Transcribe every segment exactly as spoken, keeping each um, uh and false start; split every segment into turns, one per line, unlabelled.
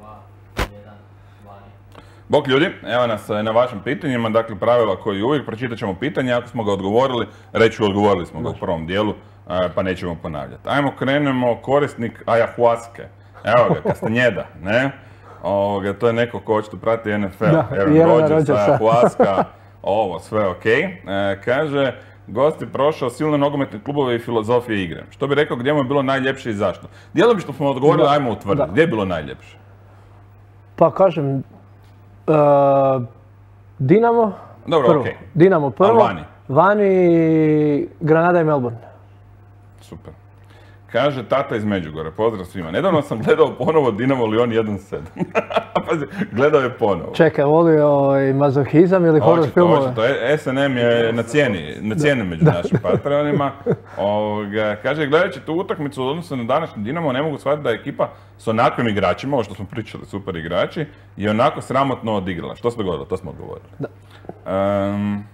Bok ljudi, evo nas na vašim pitanjima, dakle pravila koji uvijek, pročitat ćemo pitanje, ako smo ga odgovorili, reći odgovorili smo ga u prvom dijelu, pa nećemo ponavljati. Ajmo krenemo, korisnik ayahuaske, evo ga, Castañeda, ne? Ovoga, to je neko ko očito prati N F L, Aaron Rodgers, ayahuaska, ovo, sve ok. E, kaže, gost je prošao silne nogometne klubove i filozofije igre. Što bi rekao, gdje mu je bilo najljepše i zašto? Djelomično smo odgovorili, ajmo utvrditi, gdje je bilo najljepše?
Pa kažem, Uh, Dinamo
Dobro,
prvo.
Okay.
Dinamo prvo.
A vani?
Vani Granada i Melbourne.
Super. Kaže tata iz Međugorja, pozdrav svima. Nedavno sam gledao ponovo Dinamo Lion jedan sedam. Pazi, gledao je ponovo.
Čekaj, volio i mazohizam ili horror filmove?
Očito, S N M je na cijeni, na cijeni među da. našim patronima. Ovoga, kaže, gledajući tu utakmicu u odnosu na današnji Dinamo, ne mogu shvatiti da je ekipa s onakvim igračima, ovo što smo pričali, super igrači, je onako sramotno odigrala. Što se dogodilo? To smo odgovorili. Da. Um,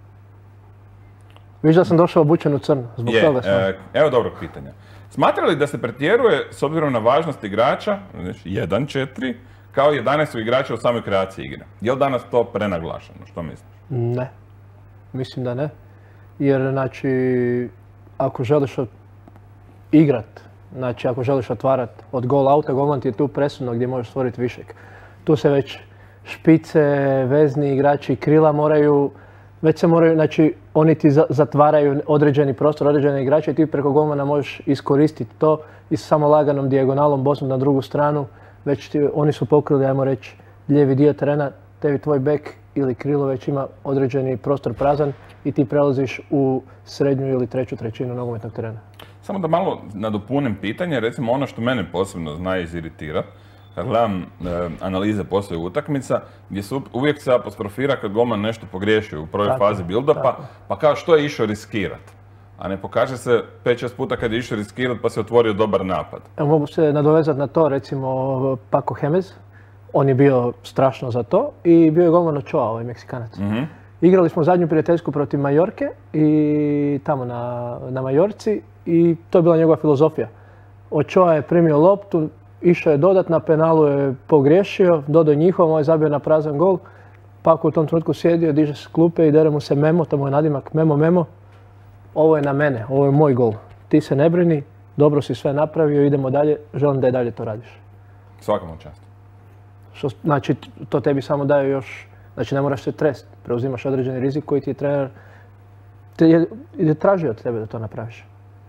Viš da sam došao obučen u crno, zbog
je,
toga sam.
E, evo dobrog pitanja. Smatra li da se pretjeruje, s obzirom na važnost igrača, jedan četiri, kao jedanaest igrača u samoj kreaciji igre? Je li danas to prenaglašeno? Što misliš?
Ne. Mislim da ne. Jer, znači, ako želiš igrat, znači ako želiš otvarat od gol auta, golman ti je tu presudno gdje možeš stvoriti višek. Tu se već špice, vezni igrači, krila moraju, već se moraju, znači oni ti zatvaraju određeni prostor, određene igrače i ti preko golmana možeš iskoristiti to i samo laganom dijagonalom bosnom na drugu stranu. Već ti, oni su pokrili, ajmo reći, lijevi dio terena, tebi tvoj bek ili krilo već ima određeni prostor prazan i ti prelaziš u srednju ili treću trećinu nogometnog terena.
Samo da malo nadopunim pitanje, recimo ono što mene posebno zna iziritirati, kad gledam e, analize poslije utakmica, gdje se uvijek se apostrofira kad golman nešto pogriješi u prvoj tako, fazi build-upa, pa kao što je išao riskirat. A ne pokaže se pet šest puta kad je išao riskirat pa se otvorio dobar napad.
Evo, mogu se nadovezati na to, recimo Paco Gémez, on je bio strašno za to i bio je golman Ochoa, ovaj Meksikanac. Mm-hmm. Igrali smo zadnju prijateljsku protiv Majorke i tamo na, na Majorci i to je bila njegova filozofija. Ochoa je primio loptu, išao je dodat, na penalu je pogriješio, dodao njihov, ovaj zabio na prazan gol. Paco u tom trenutku sjedio, diže se klupe i dere mu se Memo, tamo je nadimak Memo Memo. Ovo je na mene, ovo je moj gol. Ti se ne brini, dobro si sve napravio, idemo dalje, želim da i dalje to radiš.
Svaka mu čast.
Što, znači, to tebi samo daje još, znači ne moraš se trest, preuzimaš određeni rizik koji ti je trener te je, je tražio od tebe da to napraviš.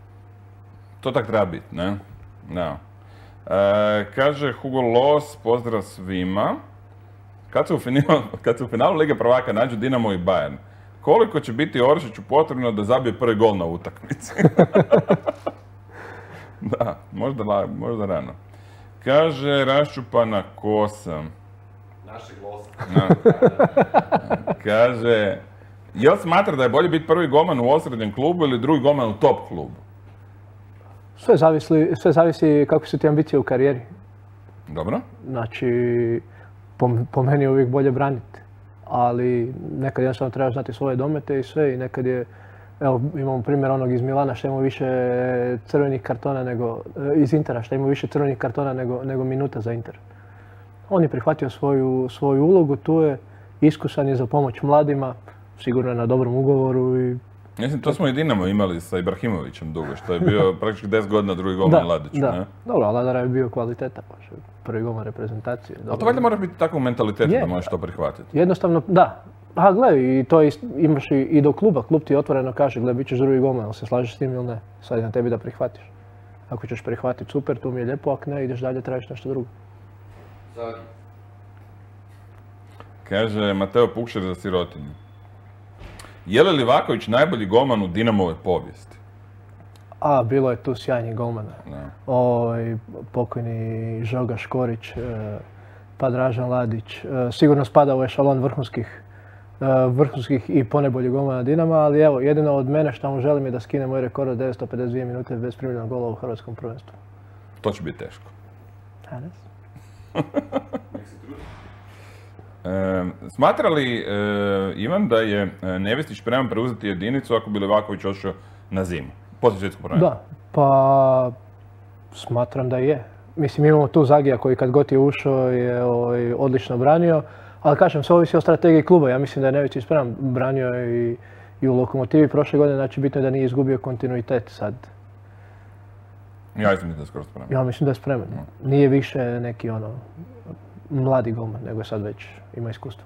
To tak treba biti, ne? Da. E, kaže Hugo Loss, pozdrav svima. Kad se u finalu, kad se u finalu Lige prvaka nađu Dinamo i Bayern, koliko će biti Oršiću potrebno da zabije prvi gol na utakmici? Da, možda, možda rano. Kaže raščupana kosa.
Našeg losa.
Kaže, jel smatra da je bolje biti prvi golman u osrednjem klubu ili drugi golman u top klubu?
Sve zavisi, sve zavisi kako su ti ambicije u karijeri.
Dobro.
Znači, po, po meni je uvijek bolje braniti. Ali nekad jednostavno treba znati svoje domete i sve i nekad je, evo imamo primjer onog iz Milana što ima više crvenih kartona nego, iz Intera što ima više crvenih kartona nego, nego minuta za Inter. On je prihvatio svoju, svoju ulogu, tu je iskusan je za pomoć mladima, sigurno je na dobrom ugovoru i...
Mislim, to smo i Dinamo imali sa Ibrahimovićem dugo, što je bio praktički deset godina drugi golman Ladiću,
da.
ne?
Dobro, ali Ladara je bio kvaliteta, prvi golman reprezentacije.
A to valjda moraš biti takvog mentaliteta da možeš to prihvatiti.
Jednostavno, da. A gledaj, i to imaš i, i do kluba. Klub ti otvoreno kaže, gledaj, bit ćeš drugi golman, ali se slažeš s tim ili ne. Sad je na tebi da prihvatiš. Ako ćeš prihvatiti, super, tu mi je lijepo, ako ne, ideš dalje, tražiš nešto drugo.
Zagi.
Kaže Mateo Pukšer za sirotinju. Je li Livaković najbolji golman u Dinamove povijesti?
A, bilo je tu sjajnih golmana. Oj, pokojni Žoga Škorić, pa Dražan Ladić. Sigurno spada u ešalon vrhunskih, vrhunskih i ponajboljih golmana Dinama, ali evo, jedino od mene što mu želim je da skine moj rekord od devetsto pedeset dvije minute bez primljenog gola u hrvatskom prvenstvu.
To će biti teško.
Danas?
E, smatra li e, Ivan da je Nevistić spreman preuzeti jedinicu ako bi Livaković ošao na zimu? Poslije svjetskog prvenstva.
Da, pa smatram da je. Mislim, imamo tu Zagija koji kad god je ušao je ovaj, odlično branio, ali kažem, sve ovisi o strategiji kluba. Ja mislim da je Nević spreman, branio je i, i u Lokomotivi prošle godine, znači bitno je da nije izgubio kontinuitet sad.
Ja mislim da je skoro spreman.
Ja mislim da je spreman. Nije više neki ono mladi golman, nego je sad već ima iskustvo.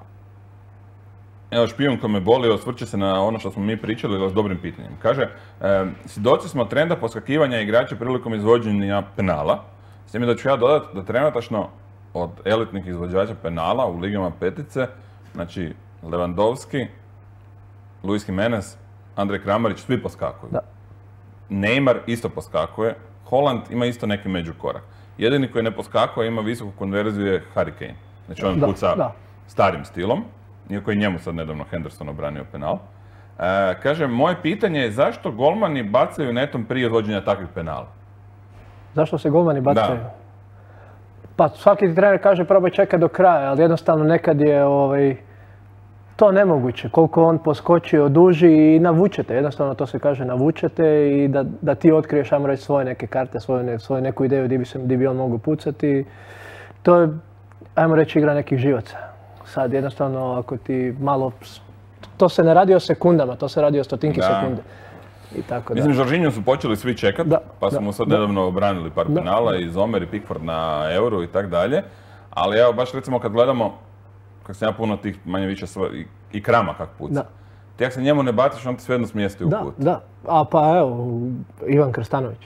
Evo, špijun ko me boli, osvrće se na ono što smo mi pričali s dobrim pitanjem. Kaže, e, svjedoci smo trenda poskakivanja igrača prilikom izvođenja penala. S tim da ću ja dodati da trenutačno od elitnih izvođača penala u ligama petice, znači Lewandowski, Luis Jimenez, Andrej Kramarić, svi poskakuju.
Da.
Neymar isto poskakuje, Haaland ima isto neki međukorak. Jedini koji ne poskakuje ima visoku konverziju je Harry Kane. Znači on
Da,
puca
da.
starim stilom, iako je njemu sad nedavno Henderson obranio penal. E, kaže, moje pitanje je zašto golmani bacaju netom prije odvođenja takvih penala?
Zašto se golmani bacaju?
Da.
Pa svaki ti trener kaže probaj čekati do kraja, ali jednostavno nekad je ovaj, to nemoguće. Koliko on poskoči, oduži i navučete. Jednostavno to se kaže navučete i da, da ti otkriješ, ajmo reći, svoje neke karte, svoju, ne, svoju neku ideju gdje bi, se, gdje bi on mogu pucati. To je, ajmo reći, igra nekih živaca. Sad jednostavno ako ti malo, to se ne radi o sekundama, to se radi o stotinki
Da.
sekunde. I tako da.
Mislim, Žoržinju su počeli svi čekat,
Da,
pa su
da,
mu sad
da.
nedavno obranili par
Da,
penala i Zomer i Pickford na Euro i tak dalje. Ali evo, baš recimo kad gledamo, kako sam ja puno tih manje više sva- i, i Krama kak puca.
Da.
Ti ako se njemu ne baciš, on ti svejedno smjesti u
Da,
kut.
da. A pa evo, Ivan Krstanović.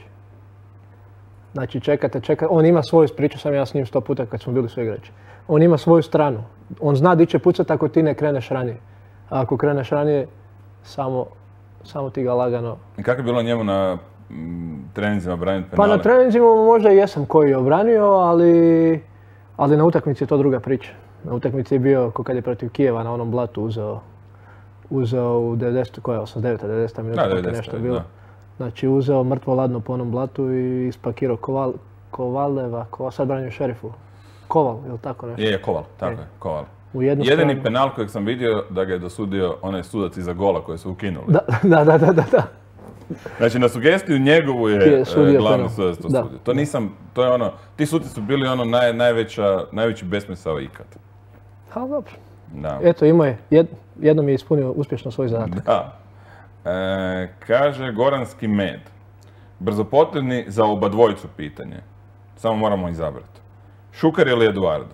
Znači čekate, čekate, on ima svoju, pričao sam ja s njim sto puta kad smo bili svi igrači. On ima svoju stranu. On zna di će pucati ako ti ne kreneš ranije. A ako kreneš ranije, samo, samo ti ga lagano.
I kako je bilo njemu na mm, treninzima braniti
Pa
penale?
na treninzima možda i jesam koji je obranio, ali, ali na utakmici je to druga priča. Na utakmici je bio, ko kad je protiv Kijeva na onom blatu uzeo, uzeo u devedesetoj, koja je osamdeset deveta, devedeseta minuta,
Da,
koliko je
devedeseta,
nešto bilo.
da.
Znači uzeo mrtvo ladno po onom blatu i ispakirao Koval, Kovaleva, Koval, sad branio šerifu. Koval, ili tako nešto.
Je, je, Koval, tako
Je.
je, Koval.
U jednu
Jedini
stranu.
penal kojeg sam vidio da ga je dosudio onaj sudac iza gola koji su ukinuli.
Da, da, da, da, da, da.
Znači na sugestiju njegovu je,
Je sudio
e, glavni
penal.
sudac to
Da.
sudio. To nisam, to je ono, ti suci su bili ono naj, najveća, najveći besmisao ikad.
Ali dobro.
Da.
Eto, imao je, jed, jednom je ispunio uspješno svoj zadatak.
Da. E, kaže Goranski med. Brzopotrebni za oba dvojicu pitanje. Samo moramo izabrati. Šuker ili Eduardo?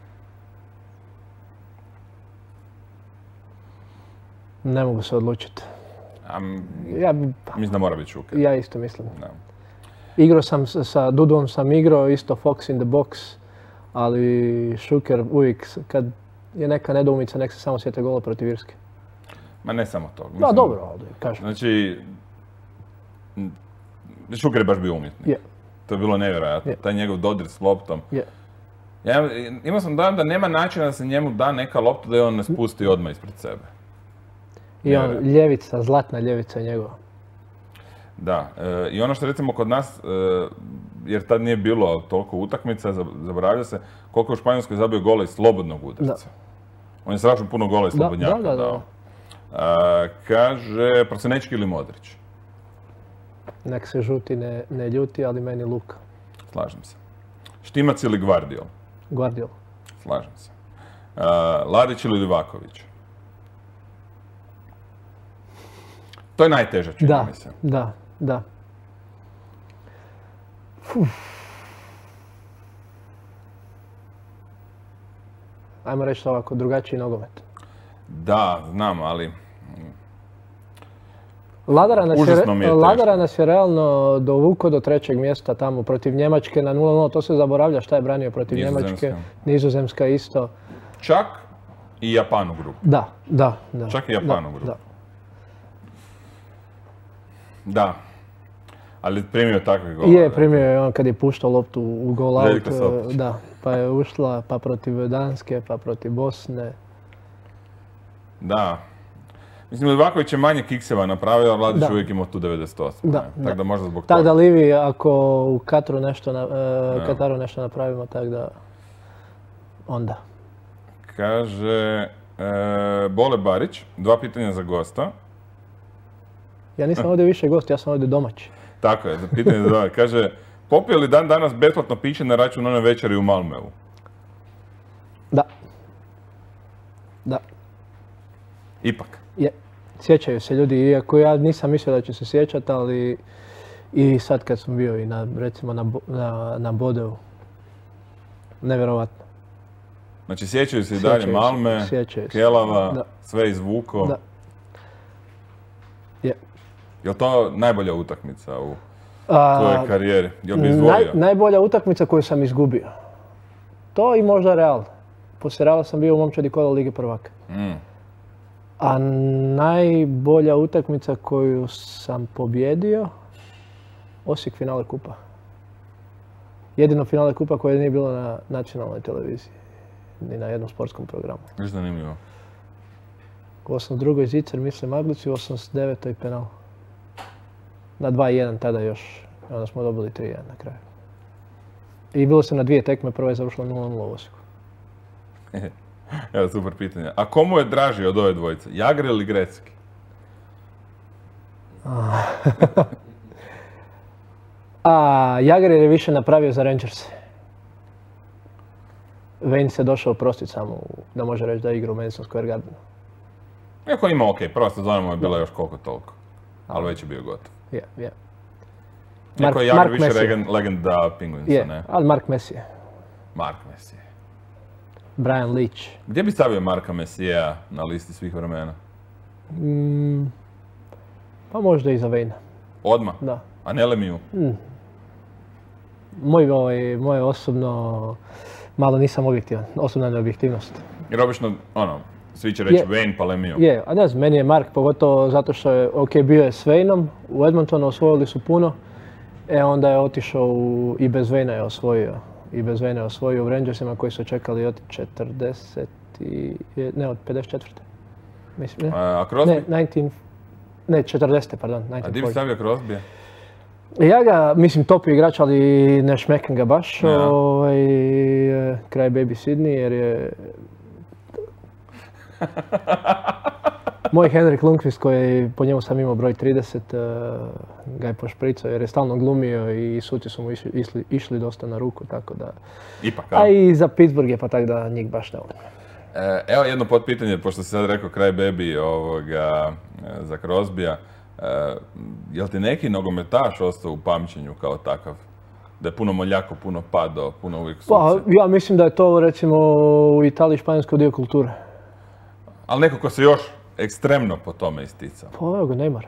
Ne mogu se odlučiti.
A, m,
Ja, bi-
mislim da mora biti Šuker.
ja isto mislim.
Da.
Igrao sam s- sa Dudom, sam igrao isto Fox in the box, ali Šuker uvijek s- kad je neka nedoumica, nek se samo sjete gola protiv Irske.
Ma ne samo to.
Da,
Mislim,
dobro, ali kažem.
Znači, m, Šuker je baš bio umjetnik.
Je,
To je bilo nevjerojatno.
Je.
Taj njegov dodir s loptom.
je.
Ja imao sam dojam da nema načina da se njemu da neka lopta da je on ne spusti odmah ispred sebe.
I on,
Nevjerojatno.
ljevica, zlatna ljevica je njegova.
Da, e, i ono što recimo kod nas, e, jer tad nije bilo toliko utakmica, zab- zaboravlja se koliko je u Španjolskoj zabio gola iz slobodnog udarca. On je strašno puno gola iz
Da,
slobodnjaka
da, da, da.
dao. E, kaže, Prosinečki ili Modrić?
Nek se žuti ne, ne ljuti, ali meni Luka.
Slažem se. Štimac ili Gvardiol?
Guardiola.
Slažem se. E, Ladić ili Livaković? To je najteže, čini
Da,
mi se.
da, da. Fuh. Ajmo reći to ovako, drugačiji nogomet.
Da, znam, ali
Ladara nas, je,
Užasno mi je teško.
Ladara nas je realno dovukao do trećeg mjesta tamo protiv Njemačke na nula nula. To se zaboravlja šta je branio protiv
Nizozemska.
Njemačke. Nizozemska isto.
čak i Japan u grupu.
Da, da, da.
Čak i Japan
Da,
u grupu.
da.
Da. Ali primio takve golove.
Je, primio je on kad je puštao loptu u gol out.
Željko Sotić.
Da, pa je ušla, pa protiv Danske, pa protiv Bosne.
Da. Mislim, Livaković je manje kikseva napravio, a Vladić
Da.
uvijek imao tu devedeset osam.
Da,
Tako
da.
da možda zbog
Tako
toga.
da Livi, ako u Katru nešto, na, e, Kataru nešto napravimo, tako da onda.
Kaže e, Bole Barić, dva pitanja za gosta.
Ja nisam ovdje više gost, ja sam ovdje domaći.
Tako je, za pitanje za dva. Kaže, Popio li dan danas besplatno piće na račun one večeri u Malmeu?
Da. Da.
Ipak.
Je. Sjećaju se ljudi, iako ja nisam mislio da ću se sjećati, ali i sad kad sam bio i na, recimo na, na, na Bodeu, nevjerovatno.
Znači sjećaju se i
Sjećaju
dalje
se,
Malme,
sjećaju se.
Kelava,
Da.
sve izvuko.
Da. Je.
Je li to najbolja utakmica u
A,
tvojoj karijeri? Jel bi
naj,
izdvojio?
najbolja utakmica koju sam izgubio. To i možda Real. Poslije Reala sam bio u momčadi kola Lige prvaka.
Mm.
A najbolja utakmica koju sam pobjedio, Osijek finale kupa. Jedino finale kupa koje nije bilo na nacionalnoj televiziji. Ni na jednom sportskom programu.
Viš zanimljivo.
U osamdeset drugoj Zicer, mislim Maglici, u osamdeset devetoj penal. Na dva jedan tada još. I onda smo dobili tri jedan na kraju. I bilo se na dvije tekme, prva je završila nula nula u Osijeku.
Evo, super pitanje. A komu je draži od ove dvojice? Jagr ili Grecki?
A Jagr je više napravio za Rangers. Wayne se došao oprostiti samo, da može reći da je igra u Madison Square Gardenu.
Iako ima ok, prva sezona mu je bila još koliko toliko. Ali već je bio gotov.
Je, je.
Neko je Jagr više regen, legenda Penguinsa,
Je,
ne?
ali Mark Messier.
Mark Messier.
Brian Leach.
Gdje bi stavio Marka Messiera na listi svih vremena?
Mm, pa možda i za Wayne.
Odmah?
Da.
A ne Lemieux?
Mm. Moj, ovaj, moje osobno, malo nisam objektivan, osobna neobjektivnost.
Jer obično, ono, svi će reći
Je.
Wayne pa Lemieux.
Je, a ne znam, meni je Mark, pogotovo zato što je, ok, bio je s Wayneom, u Edmontonu osvojili su puno, e onda je otišao u, i bez Wayna je osvojio. I bez Wayna je osvojio u Rangersima koji su čekali od četrdeset i, ne, od pedeset četvrte. Mislim, ne?
A, a Crosby?
Ne, devetnaest, ne, četrdesete, pardon.
A gdje bi stavio Crosby?
Ja ga, mislim, top je igrač, ali ne šmekam ga baš,
Ja.
ovaj, kraj Baby Sydney, jer je... Moj Henrik Lundqvist, koji po njemu sam imao broj trideset, uh, ga je pošpricao jer je stalno glumio i suci su mu išli, išli, išli dosta na ruku, tako da...
Ipak,
A i za Pittsburgh je pa tako da njih baš ne volim.
E, evo jedno potpitanje, pošto si sad rekao kraj Baby ovoga, e, za Crosbya. E, jel ti neki nogometaš ostao u pamćenju kao takav? Da je puno moljako, puno padao, puno uvijek suce?
Pa, ja mislim da je to recimo u Italiji španjolsko dio kulture.
Ali neko ko se još ekstremno po tome isticao.
Pa evo ga, Neymar.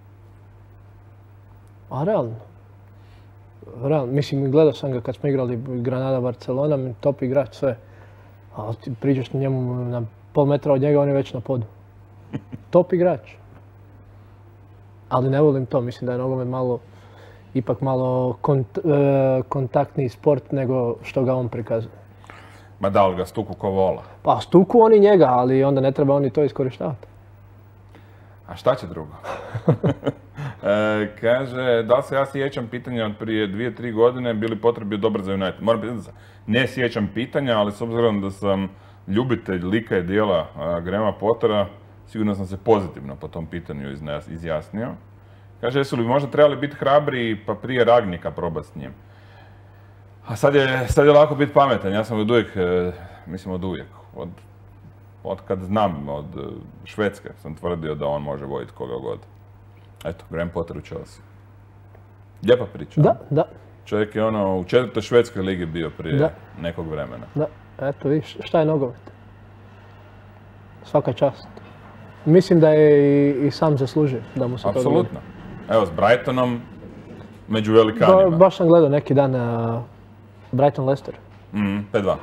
A realno. Realno, mislim, gledao sam ga kad smo igrali Granada Barcelona, top igrač, sve. A ti priđeš njemu na pol metra od njega, on je već na podu. Top igrač. Ali ne volim to, mislim da je nogomet malo, ipak malo kont, e, kontaktniji sport nego što ga on prikazuje.
Ma da li ga stuku ko vola?
Pa stuku oni njega, ali onda ne treba oni to iskorištavati.
A šta će drugo? e, kaže, da li se ja sjećam pitanja od prije dvije, tri godine bili potrebi dobar za United? Moram pitati da se ne sjećam pitanja, ali s obzirom da sam ljubitelj lika i dijela Grahama Pottera, sigurno sam se pozitivno po tom pitanju izjasnio. Kaže, jesu li možda trebali biti hrabri pa prije Ragnika probati s njim? A sad je, sad je lako biti pametan, ja sam od uvijek, mislim od uvijek, od, od kad znam, od Švedske sam tvrdio da on može voditi koga god. Eto, Graham Potter u Chelsea. Lijepa priča.
Da, da.
Čovjek je ono u četvrtoj švedskoj ligi bio prije
da.
nekog vremena.
Da, eto vidiš, šta je nogomet? Svaka čast. Mislim da je i, i sam zaslužio da mu se to dogodi.
Apsolutno. Evo, s Brightonom među velikanima.
Ba, baš sam gledao neki dan uh, Brighton Leicester.
Mm, pet dva.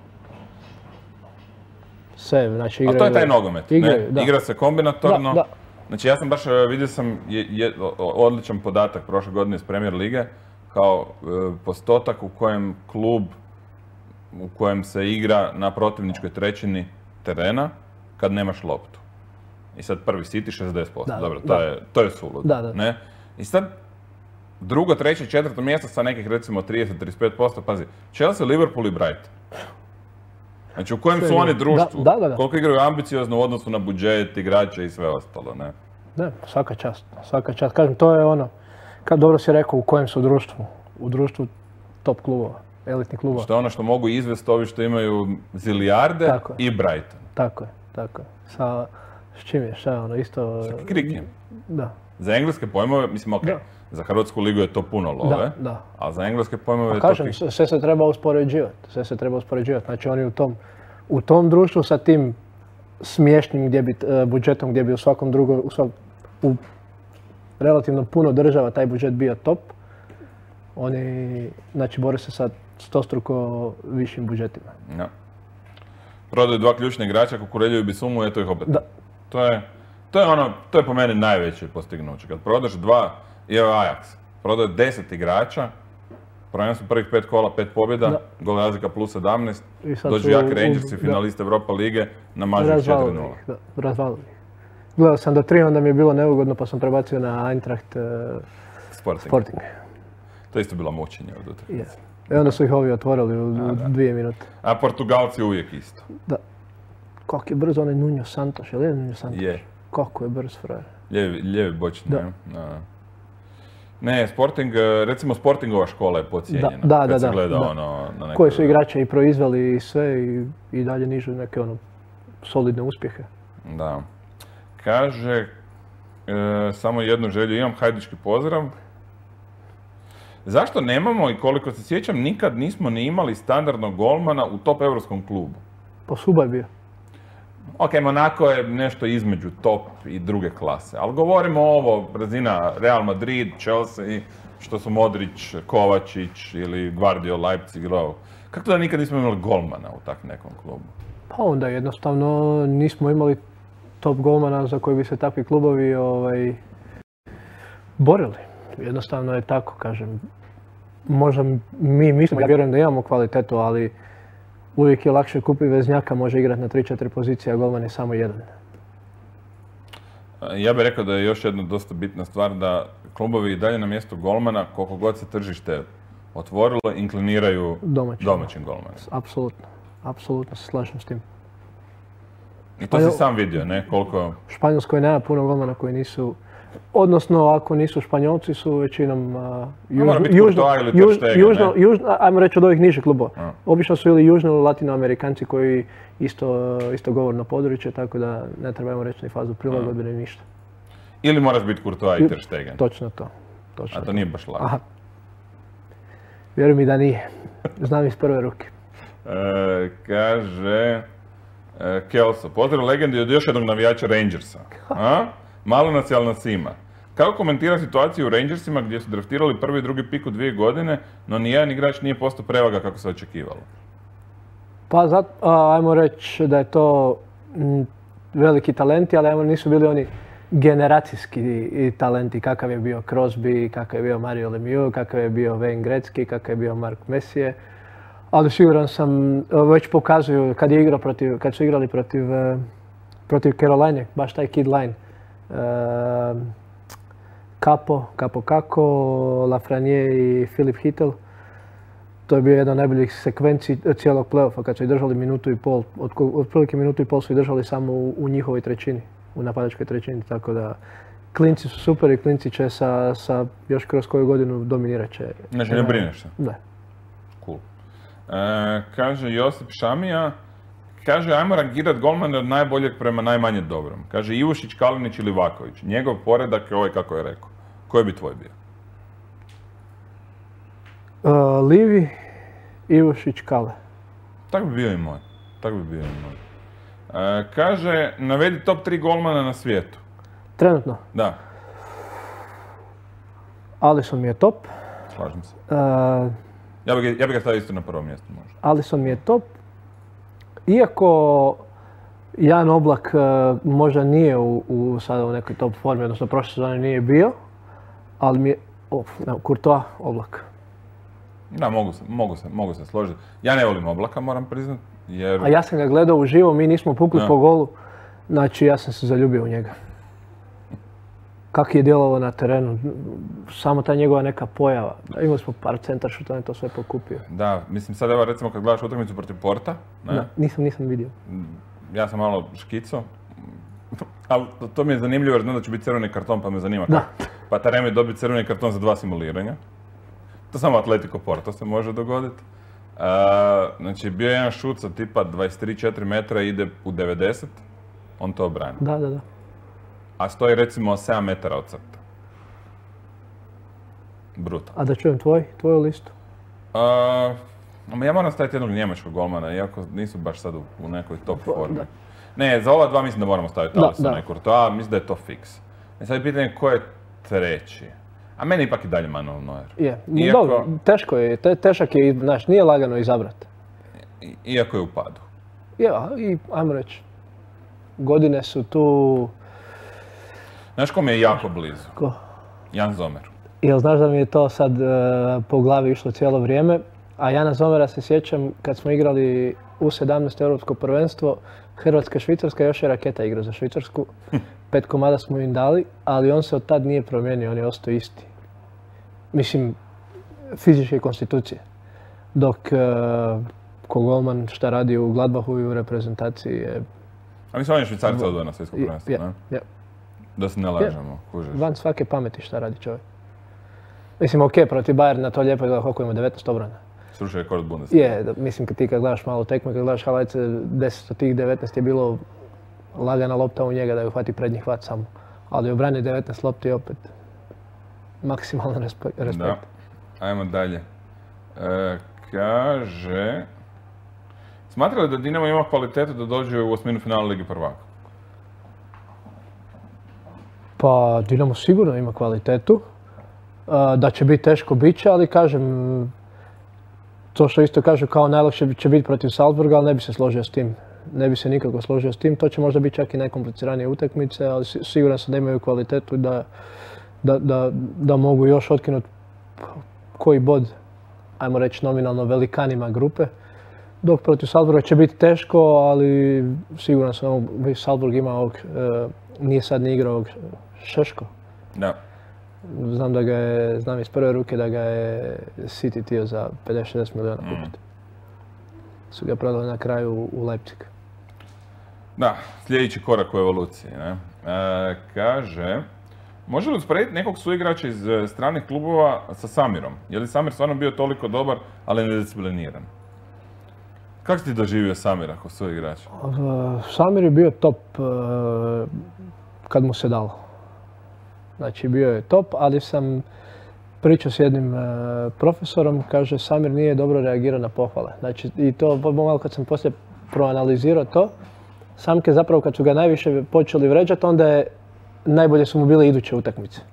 Sve, znači igraju...
A to je taj nogomet,
igraju,
ne?
Da.
Igra se kombinatorno.
Da, da.
Znači ja sam baš, vidio sam je, je, odličan podatak prošle godine iz Premier lige, kao e, postotak u kojem klub, u kojem se igra na protivničkoj trećini terena kad nemaš loptu. I sad prvi City šezdeset posto,
Da,
dobro,
da.
to je, to je suludo,
Da, da.
ne? I sad drugo, treće, četvrto mjesto sa nekih recimo trideset do trideset pet posto, pazi, Chelsea, Liverpool i Brighton. Znači u kojem
Sve
su oni
igra.
društvu,
Da, da, da.
koliko igraju ambiciozno u odnosu na budžet, igrače i sve ostalo, ne?
Ne, svaka čast, svaka čast. Kažem, to je ono, kad dobro si rekao u kojem su društvu. u društvu top klubova, elitnih klubova.
Što je ono što mogu izvesti ovi što imaju zilijarde
Tako je.
i Brighton.
Tako je, tako je. Sa, s čim je, šta je ono, isto...
Sa Krikijem.
Da.
Za engleske pojmove, mislim, ok,
Da.
za Hrvatsku ligu je to puno love,
Da, da.
a za engleske pojmove
A
je to...
kažem,
pik-
sve sve se treba uspoređivati, sve se treba uspoređivati. Znači oni u tom, u tom društvu sa tim smiješnim gdje bi, e, budžetom gdje bi u svakom drugom, u, svak, u relativno puno država taj budžet bio top, oni znači bore se sa stostruko višim budžetima.
Ja. Prodaju dva ključna igrača, Kukurelju i Bisumu, eto ih opet.
Da.
To je, to je ono, to je po meni najveće postignuće. Kad prodaš dva, i evo Ajax, prodaje deset igrača, prvenstvo prvih pet kola, pet pobjeda,
Da.
gol razlika plus sedamnaest,
I sad
dođu
su
jaki
u-
Rangersi,
da.
finalist Europa lige, namažu ih četiri
Razvalili
nula.
ih, da, razvalili ih. Gledao sam do tri, onda mi je bilo neugodno pa sam prebacio na Eintracht e,
Sporting.
Sporting.
To je isto bilo mučenje od utakmice.
I onda su ih ovi otvorili u,
Da,
u
da.
dvije minute.
A Portugalci uvijek isto.
Da. Kako je brzo onaj Nuno Santos, je li je Nuno Santos?
Je.
Kako je brz frajer.
Lijevi, lijevi bočni,
Da.
ne? Da. Ne, Sporting, eh, recimo Sportingova škola je podcijenjena.
Da, da,
kad
da,
se
da,
gleda
da.
ono na nekoj...
Koji su igrače i proizveli i sve i, i dalje nižu neke ono solidne uspjehe.
Da. Kaže, e, samo jednu želju imam, hajdučki pozdrav. Zašto nemamo i koliko se sjećam, nikad nismo ni imali standardnog golmana u top europskom klubu?
Pa Suba je bio.
Ok, Monaco je nešto između top i druge klase, ali govorimo ovo, razina Real Madrid, Chelsea, što su Modrić, Kovačić ili Guardiola, Leipzig ili ovo. Kako to da nikad nismo imali golmana u tak nekom klubu?
Pa onda jednostavno nismo imali top golmana za koji bi se takvi klubovi ovaj, borili. Jednostavno je tako, kažem. Možda mi mislimo, ja vjerujem da imamo kvalitetu, ali uvijek je lakše kupiti veznjaka, može igrati na tri četiri pozicije, a golman je samo jedan.
Ja bih rekao da je još jedna dosta bitna stvar da klubovi i dalje na mjestu golmana, koliko god se tržište otvorilo, inkliniraju
Domaćim.
domaćim golmanima.
Apsolutno. Apsolutno se slažem s tim.
I to
Pa
si
jo-
sam vidio, ne? Koliko...
U Španjolskoj nema puno golmana koji nisu, odnosno ako nisu Španjolci su većinom uh, južno,
mora biti
južno,
Courtois ili Ter
juž-
Stegen,
južno,
ne?
južno, ajmo reći od ovih nižih klubova.
A.
Obično su ili južno ili latinoamerikanci koji isto, isto govorno područje, tako da ne trebamo reći ni fazu prilagodbe ni ništa.
Ili moraš biti Courtois i
I-
Ter Stegen.
Točno to. Točno
A to nije baš lako.
Aha. Vjeruj mi da nije. Znam iz prve ruke.
E, kaže... E, Kelso, pozdrav legendi od još jednog navijača Rangersa. A? Malo nas je, ali nas ima. Kako komentira situaciju u Rangersima gdje su draftirali prvi i drugi pik u dvije godine, no nijedan igrač nije postao prevaga kako se očekivalo?
Pa zato, a, ajmo reći da je to m, veliki talenti, ali ajmo nisu bili oni generacijski i talenti, kakav je bio Crosby, kakav je bio Mario Lemieux, kakav je bio Wayne Gretzky, kakav je bio Mark Messier. Ali siguran sam, e, već pokazuju kad je igrao protiv, kad su igrali protiv, e, protiv Caroline, baš taj kid line. E, Capo, Capo Kako, Lafreniere i Philip Hittel. To je bio jedna od najboljih sekvenci cijelog play-offa kad su ih držali minutu i pol, od, otprilike minutu i pol su ih držali samo u, u njihovoj trećini, u napadačkoj trećini, tako da klinci su super i klinci će sa, sa još kroz koju godinu dominirat će.
Znači, ne brineš se.
Ne.
Cool. E, kaže Josip Šamija, kaže ajmo rangirat golmane od najboljeg prema najmanje dobrom. Kaže Ivušić, Kalinić ili Vaković. Njegov poredak je ovaj kako je rekao. Koji bi tvoj bio?
Uh, Livi, Ivušić, Kale.
Tak bi bio i moj. Tak bi bio i moj. E, kaže, navedi top tri golmana na svijetu.
Trenutno,
Da,
Alisson mi je top.
slažem se.
Uh,
Ja bi, ga- ja bi ga stavio isto na prvo mjesto možda.
Alisson mi je top. Iako Jan Oblak uh, možda nije u, u, sada u nekoj top formi, odnosno prošle sezone nije bio, ali mi je, of, ne, Courtois, Oblak.
Da, mogu se, mogu se, mogu se složiti. Ja ne volim Oblaka, moram priznat, jer...
A ja sam ga gledao uživo, mi nismo pukli
Da.
po golu, znači ja sam se zaljubio u njega. Kako je djelovao na terenu, samo ta njegova neka pojava. Imali smo par centar šuta, on je to sve pokupio.
Da, mislim sad evo recimo kad gledaš utakmicu protiv Porta, ne?
Da, nisam, nisam vidio.
Ja sam malo škico, ali to, to mi je zanimljivo jer znam da će biti crveni karton pa me zanima
Da.
kako. Pa Taremi dobiti crveni karton za dva simuliranja. To samo Atletico Porto se može dogoditi. Uh, znači, bio je jedan šut sa tipa dvadeset tri četiri metra, ide u devedeset, on to obrani.
Da, da, da.
A stoji recimo sedam metara od crta. Brutal.
A da čujem tvoj, tvoju listu?
Uh, ja moram staviti jednog njemačkog golmana, iako nisu baš sad u, u nekoj top formi.
Da.
Ne, za ova dva mislim da moramo staviti
Da,
Alissona
da.
i Courtois, mislim da je to fiks. E sad je pitanje ko je treći. A meni ipak i dalje Manuel Neuer.
Je,
Iako-
dobro, teško je, te, težak je, znaš, nije lagano izabrati.
I- Iako je u padu.
Je, i ajmo reći, godine su tu,
Znaš ko mi je jako blizu?
ko?
Jan Zomer.
Jel znaš da mi je to sad e, po glavi išlo cijelo vrijeme, a Jana Zomera se sjećam kad smo igrali U sedamnaest europsko prvenstvo, Hrvatska Švicarska, još je Raketa igrao za Švicarsku, pet komada smo im dali, ali on se od tad nije promijenio, on je ostao isti. Mislim, fizičke konstitucije. Dok e, ko golman šta radi u Gladbachu i u reprezentaciji je
A mislim on je Švicarca odveo na svjetsko
je-
prvenstvo,
je-
ne?
je
Da se ne lažemo, kužiš.
van svake pameti šta radi čovjek. Mislim, ok, protiv Bayerna to lijepo izgleda koliko ima devetnaest obrana.
Sruši rekord Bundesliga.
Je, da, mislim kad ti kad gledaš malo tekme, kad gledaš highlights, deset od tih devetnaest je bilo lagana lopta u njega da ju hvati prednji hvat samo. Ali obrani devetnaest lopti opet maksimalan respe- respekt.
Da. Ajmo dalje. E, kaže... Smatra li da Dinamo ima kvalitetu da dođe u osminu finala Ligi prvaka?
Pa Dinamo sigurno ima kvalitetu. A, da će biti teško, bit će, ali kažem, to što isto kažu kao najlakše će biti protiv Salzburga, ali ne bi se složio s tim. Ne bi se nikako složio s tim. To će možda biti čak i najkompliciranije utakmice, ali si- siguran sam da imaju kvalitetu da, da, da, da mogu još otkinuti koji bod, ajmo reći nominalno velikanima grupe. Dok protiv Salzburga će biti teško, ali siguran sam da Salzburg ima ovog, e, nije sad ni igrao ovog Šeško.
Da.
Znam da ga je, znam iz prve ruke da ga je City tio za pedeset šezdeset milijuna kupiti. Su ga prodali na kraju u Leipzig.
Da, sljedeći korak u evoluciji, ne? E, kaže... Može li usporediti nekog suigrača iz e, stranih klubova sa Samirom? Je li Samir stvarno bio toliko dobar, ali nediscipliniran? Kako si ti doživio Samira kao suigrač?
Uh, Samir je bio top uh, kad mu se dalo. Znači bio je top, ali sam pričao s jednim uh, profesorom, kaže Samir nije dobro reagirao na pohvale. Znači i to malo kad sam poslije proanalizirao to, Samke zapravo kad su ga najviše počeli vređati, onda je najbolje su mu bile iduće utakmice.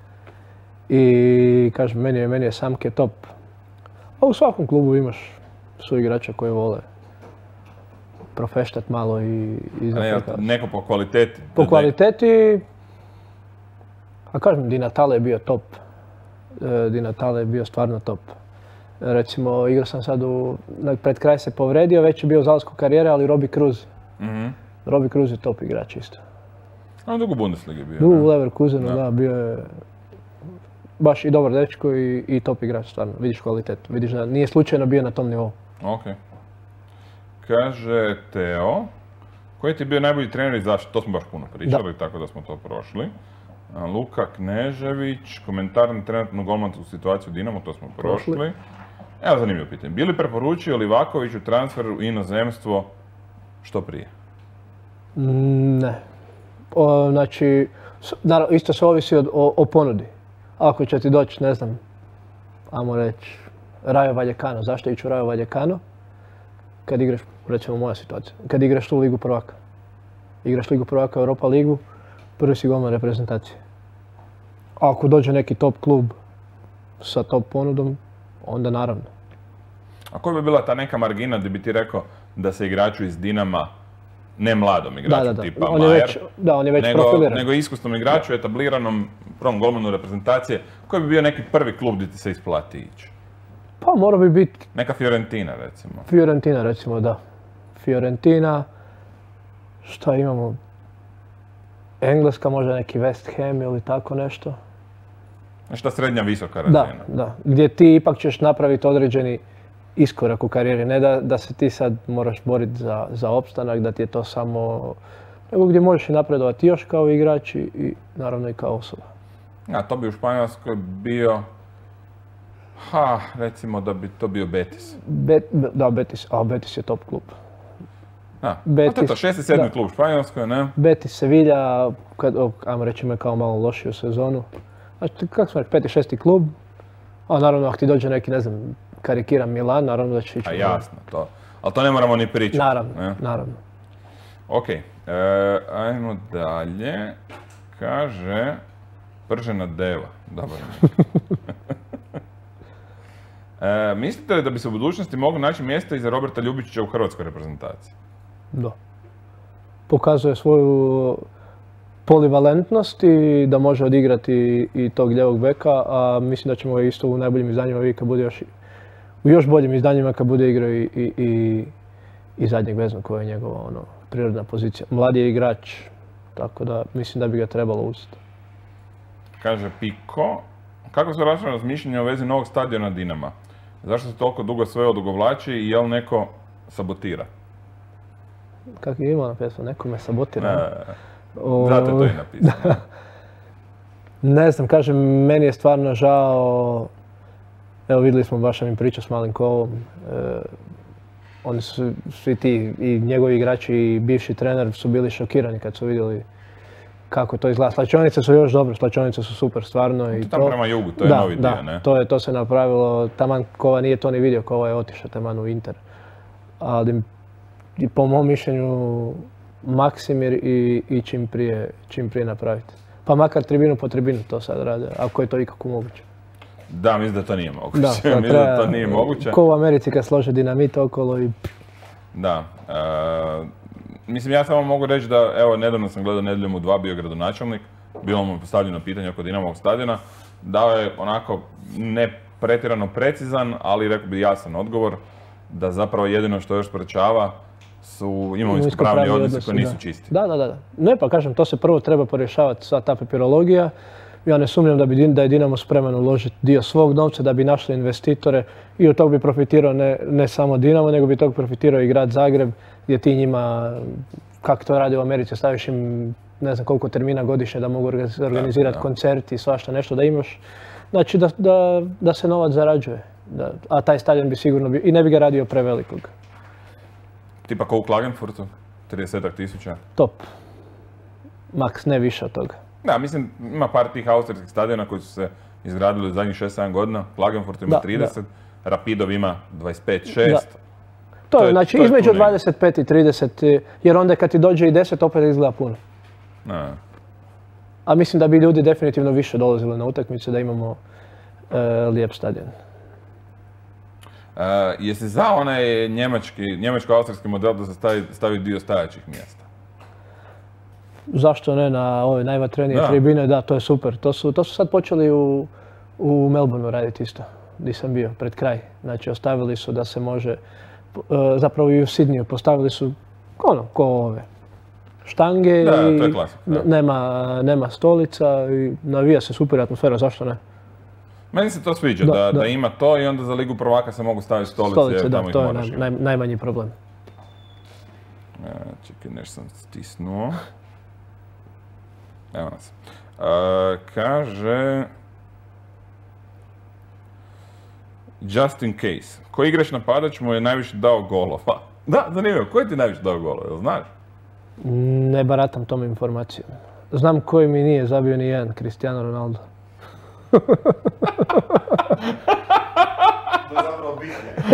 I kažem, meni je, meni je Samke top. A u svakom klubu imaš suigrača koji vole profeštat malo i, i
A ne,
zafrkavati.
neko po kvaliteti?
Po kvaliteti, a kažem, Di Natale je bio top. E, Di Natale je bio stvarno top. Recimo, igrao sam sad u, na- pred kraj se povredio, već je bio u zalasku karijere, ali Robbie Kruse.
Mhm.
Robbie Kruse je top igrač isto.
On dugo u Bundesligi bio.
Du
ne?
u Leverkusenu,
Da.
da, bio je baš i dobar dečko i, i top igrač, stvarno. Vidiš kvalitetu, vidiš da nije slučajno bio na tom nivou.
Ok. Kaže Teo, koji ti je bio najbolji trener i zašto? To smo baš puno pričali, tako da smo to prošli. A, Luka Knežević, komentar na trenutnu golmansku situaciju u Dinamo, to smo prošli.
Prošli.
Evo zanimljivo pitanje. Bi li preporučio Livakoviću transfer u inozemstvo što prije?
Mm, Ne. O, znači, s- naravno, isto se ovisi od- o, o ponudi. Ako će ti doći, ne znam, ajmo reći, Rayo Vallecano. Zašto ići u Rayo Vallecano? Kad igraš, recimo moja situacija, kad igraš tu Ligu prvaka. Igraš Ligu prvaka, Europa ligu, prvi si golman reprezentacije. A ako dođe neki top klub sa top ponudom, onda naravno.
A koja bi bila ta neka margina gdje bi ti rekao da se igraču iz Dinama, ne mladom igraču
Da, da, da.
tipa
On je
Majer,
već, da, on je već
nego,
profiliran.
nego iskusnom igraču, etabliranom prvom golmanu reprezentacije, koji bi bio neki prvi klub gdje ti se isplati ići?
Pa mora bi biti
Neka Fiorentina recimo.
Fiorentina recimo, da. Fiorentina, šta imamo? Engleska, možda neki West Ham ili tako nešto.
Znači ta srednja visoka
Da,
razina.
da. Gdje ti ipak ćeš napraviti određeni iskorak u karijeri. Ne da, da se ti sad moraš boriti za, za opstanak, da ti je to samo... Nego gdje možeš i napredovati još kao igrač i, i naravno i kao osoba.
A to bi u Španjolskoj bio Ha, recimo da bi to bio Betis.
Bet, da, Betis, a Betis je top klub.
Da,
Betis,
a to je to, šesti, sedmi
da.
klub Španjolskoj, ne?
Betis, Sevilla, kad, o, ajmo reći me kao malo lošiju sezonu. Znači, kako smo rekli, peti, šesti klub. A naravno, ako ti dođe neki, ne znam, karikiram Milan, naravno da će ići.
A jasno, to. Ali to ne moramo ni pričati.
Naravno,
ne?
naravno.
Ok, e, ajmo dalje. Kaže, pržena deva. Dobar. e, mislite li da bi se u budućnosti moglo naći mjesta iza Roberta Ljubičića u hrvatskoj reprezentaciji?
Da. Pokazuje svoju polivalentnost i da može odigrati i tog ljevog beka, a mislim da ćemo ga isto u najboljim izdanjima vidjeti kad bude još, u još boljim izdanjima kad bude igrao i, i, i, i zadnjeg veznog koja je njegova ono, prirodna pozicija. Mladi je igrač, tako da mislim da bi ga trebalo uzeti.
Kaže Piko, kako se rašno razmišljanje o vezi novog stadiona Dinama? Zašto se toliko dugo sve odugovlači i jel neko sabotira?
Kako je imao napisano, neko me sabotira.
Ne, zato je to i napisano.
Ne znam, kažem, meni je stvarno žao. Evo vidjeli smo baš mi pričao s Malinkovom. E, oni su svi ti i njegovi igrači i bivši trener su bili šokirani kad su vidjeli kako to izgleda. Slačionice su još dobro, slačionice su super stvarno. I
to tamo prema jugu, to je
da,
novi
da,
dio, ne?
To je, to se napravilo, taman Kova nije to ni vidio, Kova je otišao taman u Inter. Ali i po mom mišljenju Maksimir i, i čim, prije, čim prije napraviti. Pa makar tribinu po tribinu to sad rade, ako je to ikako moguće.
Da, mislim da to nije moguće.
Da,
mislim
treba,
da to nije moguće.
Ko u Americi kad slože dinamit okolo i...
Da. E, mislim, ja samo mogu reći da, evo, nedavno sam gledao Nedjeljom u dva, bio gradonačelnik, bilo mu postavljeno pitanje oko Dinamovog stadiona, dao je onako ne pretjerano precizan, ali rekao bi jasan odgovor, da zapravo jedino što još sprečava su imovinsko-pravni odnosi koji nisu
da.
čisti.
Da, da, da. Ne, pa kažem, to se prvo treba porješavati, sva ta papirologija. Ja ne sumnjam da, bi, da je Dinamo spreman uložiti dio svog novca da bi našli investitore i od tog bi profitirao ne, ne samo Dinamo, nego bi tog profitirao i grad Zagreb, gdje ti njima, kako to radi u Americi, staviš im ne znam koliko termina godišnje da mogu organizirati koncerti i svašta nešto da imaš. Znači da, da, da se novac zarađuje, da, a taj stadion bi sigurno bio, i ne bi ga radio prevelikog.
Tipa kao u Klagenfurtu, tridesetak tisuća.
Top. Maks, ne više od toga.
Da, mislim, ima par tih austrijskih stadiona koji su se izgradili u zadnjih šest sedam godina. Klagenfurt ima da, trideset, da. Rapidov ima dvadeset pet šest.
To, to je, znači, to je između dvadeset pet i trideset, jer onda kad ti dođe i deset, opet izgleda puno.
Ne.
A mislim da bi ljudi definitivno više dolazili na utakmice, da imamo e, lijep stadion.
Uh, jesi za onaj njemački, njemačko-austrijski model da se stavi, stavi dio stajaćih mjesta?
Zašto ne, na ove najvatrenije da. tribine, da, to je super. To su, to su sad počeli u, u Melbourneu raditi isto, gdje sam bio, pred kraj. Znači, ostavili su da se može, zapravo i u Sidniju postavili su, ono, ko ove, štange
da,
i
to je klasik, da.
nema, nema stolica i navija se super atmosfera, zašto ne?
Meni se to sviđa, da, da, da. da ima to i onda za Ligu prvaka se mogu staviti stolice,
stolice da,
tamo
to
ih
je
moraš
naj, naj, najmanji problem.
E, čekaj, nešto sam stisnuo. Evo nas. E, kaže... Just in case. Koji igrač napadač mu je najviše dao golova? Da, zanimljivo. Koji ti je najviše dao golova, jel znaš?
Ne baratam tom informacijom. Znam koji mi nije zabio ni jedan, Cristiano Ronaldo.
To je zapravo bitnije.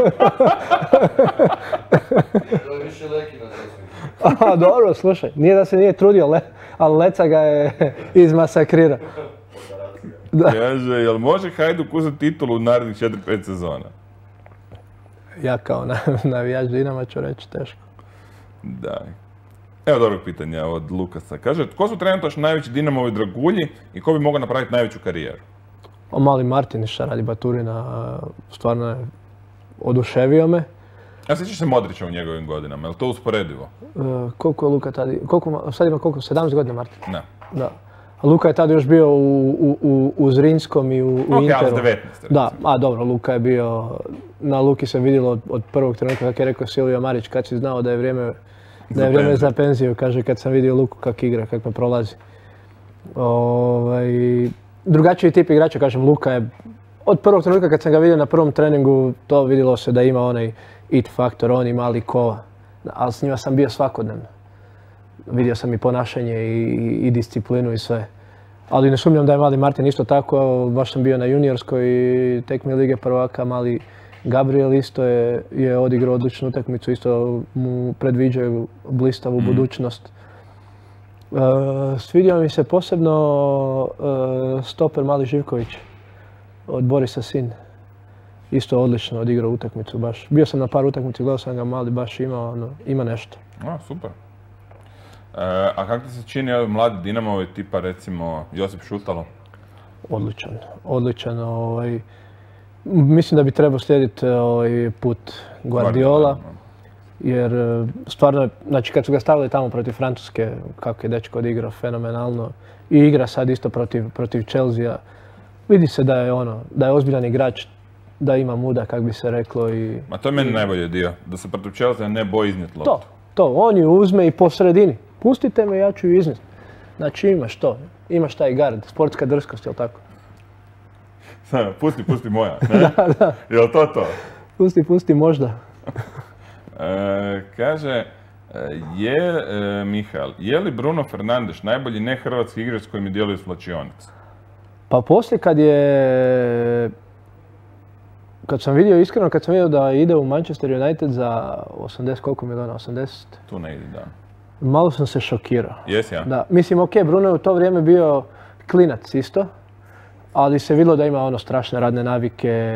To je više Lekina sasvim.
Aha, dobro, slušaj. Nije da se nije trudio, le, ali Leca ga je izmasakrirao.
Kaže, jel može Hajduk uzeti titulu u narednih četiri pet sezona?
Ja kao navijač Dinama ću reći teško.
Da. Evo dobrog pitanja od Lukasa. Kaže, tko su trenutačno najveći Dinamovi dragulji i ko bi mogao napraviti najveću karijeru?
O, mali Martin šta radi Baturina, stvarno je oduševio me.
A sjećaš se Modrića u njegovim godinama, je li to usporedivo?
Uh, koliko je Luka tada, koliko, sad ima koliko, sedamnaest godina Martin?
Ne.
Da. A Luka je tada još bio u, u, u, u Zrinskom i u, u
okay,
Interu.
Ali s devetnaest.
Da, a dobro, Luka je bio, na Luki se vidjelo od, od prvog trenutka, kako je rekao Silvio Marić, kad si znao da je vrijeme, da je vrijeme penziju. za penziju, kaže kad sam vidio Luku kako igra, kako prolazi. Ovaj, drugačiji tip igrača, kažem, Luka je Od prvog trenutka kad sam ga vidio na prvom treningu, to vidjelo se da ima onaj it faktor, on i mali ko, ali s njima sam bio svakodnevno. Vidio sam i ponašanje i, i disciplinu i sve. Ali ne sumnjam da je mali Martin isto tako, evo, baš sam bio na juniorskoj tekmi Lige prvaka, mali Gabriel isto je, je odigrao odličnu utakmicu, isto mu predviđaju blistavu mm. budućnost. Uh, svidio mi se posebno uh, stoper Mali Živković od Borisa Sin. Isto odlično odigrao utakmicu baš. Bio sam na par utakmici, gledao sam ga, Mali baš ima, ono, ima nešto.
A, super. E, a kako ti se čini ovi mladi Dinamovi tipa recimo Josip Šutalo?
Odličan, odličan. Ovaj, mislim da bi trebao slijediti ovaj, put Guardiola. Jer stvarno, znači kad su ga stavili tamo protiv Francuske, kako je dečko odigrao fenomenalno. I igra sad isto protiv, protiv Chelsea. Vidi se da je ono, da je ozbiljan igrač, da ima muda, kako bi se reklo. I,
Ma to je meni i... najbolji dio, da se protiv Chelsea ne boji iznijeti loptu.
To, to, on ju uzme i po sredini. Pustite me, ja ću ju iznijeti. Znači imaš to, imaš taj gard, sportska drskost, jel tako?
Pusti, pusti moja, ne?
Da, da.
Jel to to?
Pusti, pusti možda.
e, kaže, je, e, Mihael, je li Bruno Fernandes najbolji nehrvatski igrač s kojim je dijelio svlačionicu?
Pa poslije kad je... Kad sam vidio, iskreno, kad sam vidio da ide u Manchester United za osamdeset, koliko milijuna, osamdeset?
Tu ne ide, da.
Malo sam se šokirao.
Jesi, ja?
Da, mislim, ok, Bruno je u to vrijeme bio klinac isto, ali se vidjelo da ima ono strašne radne navike,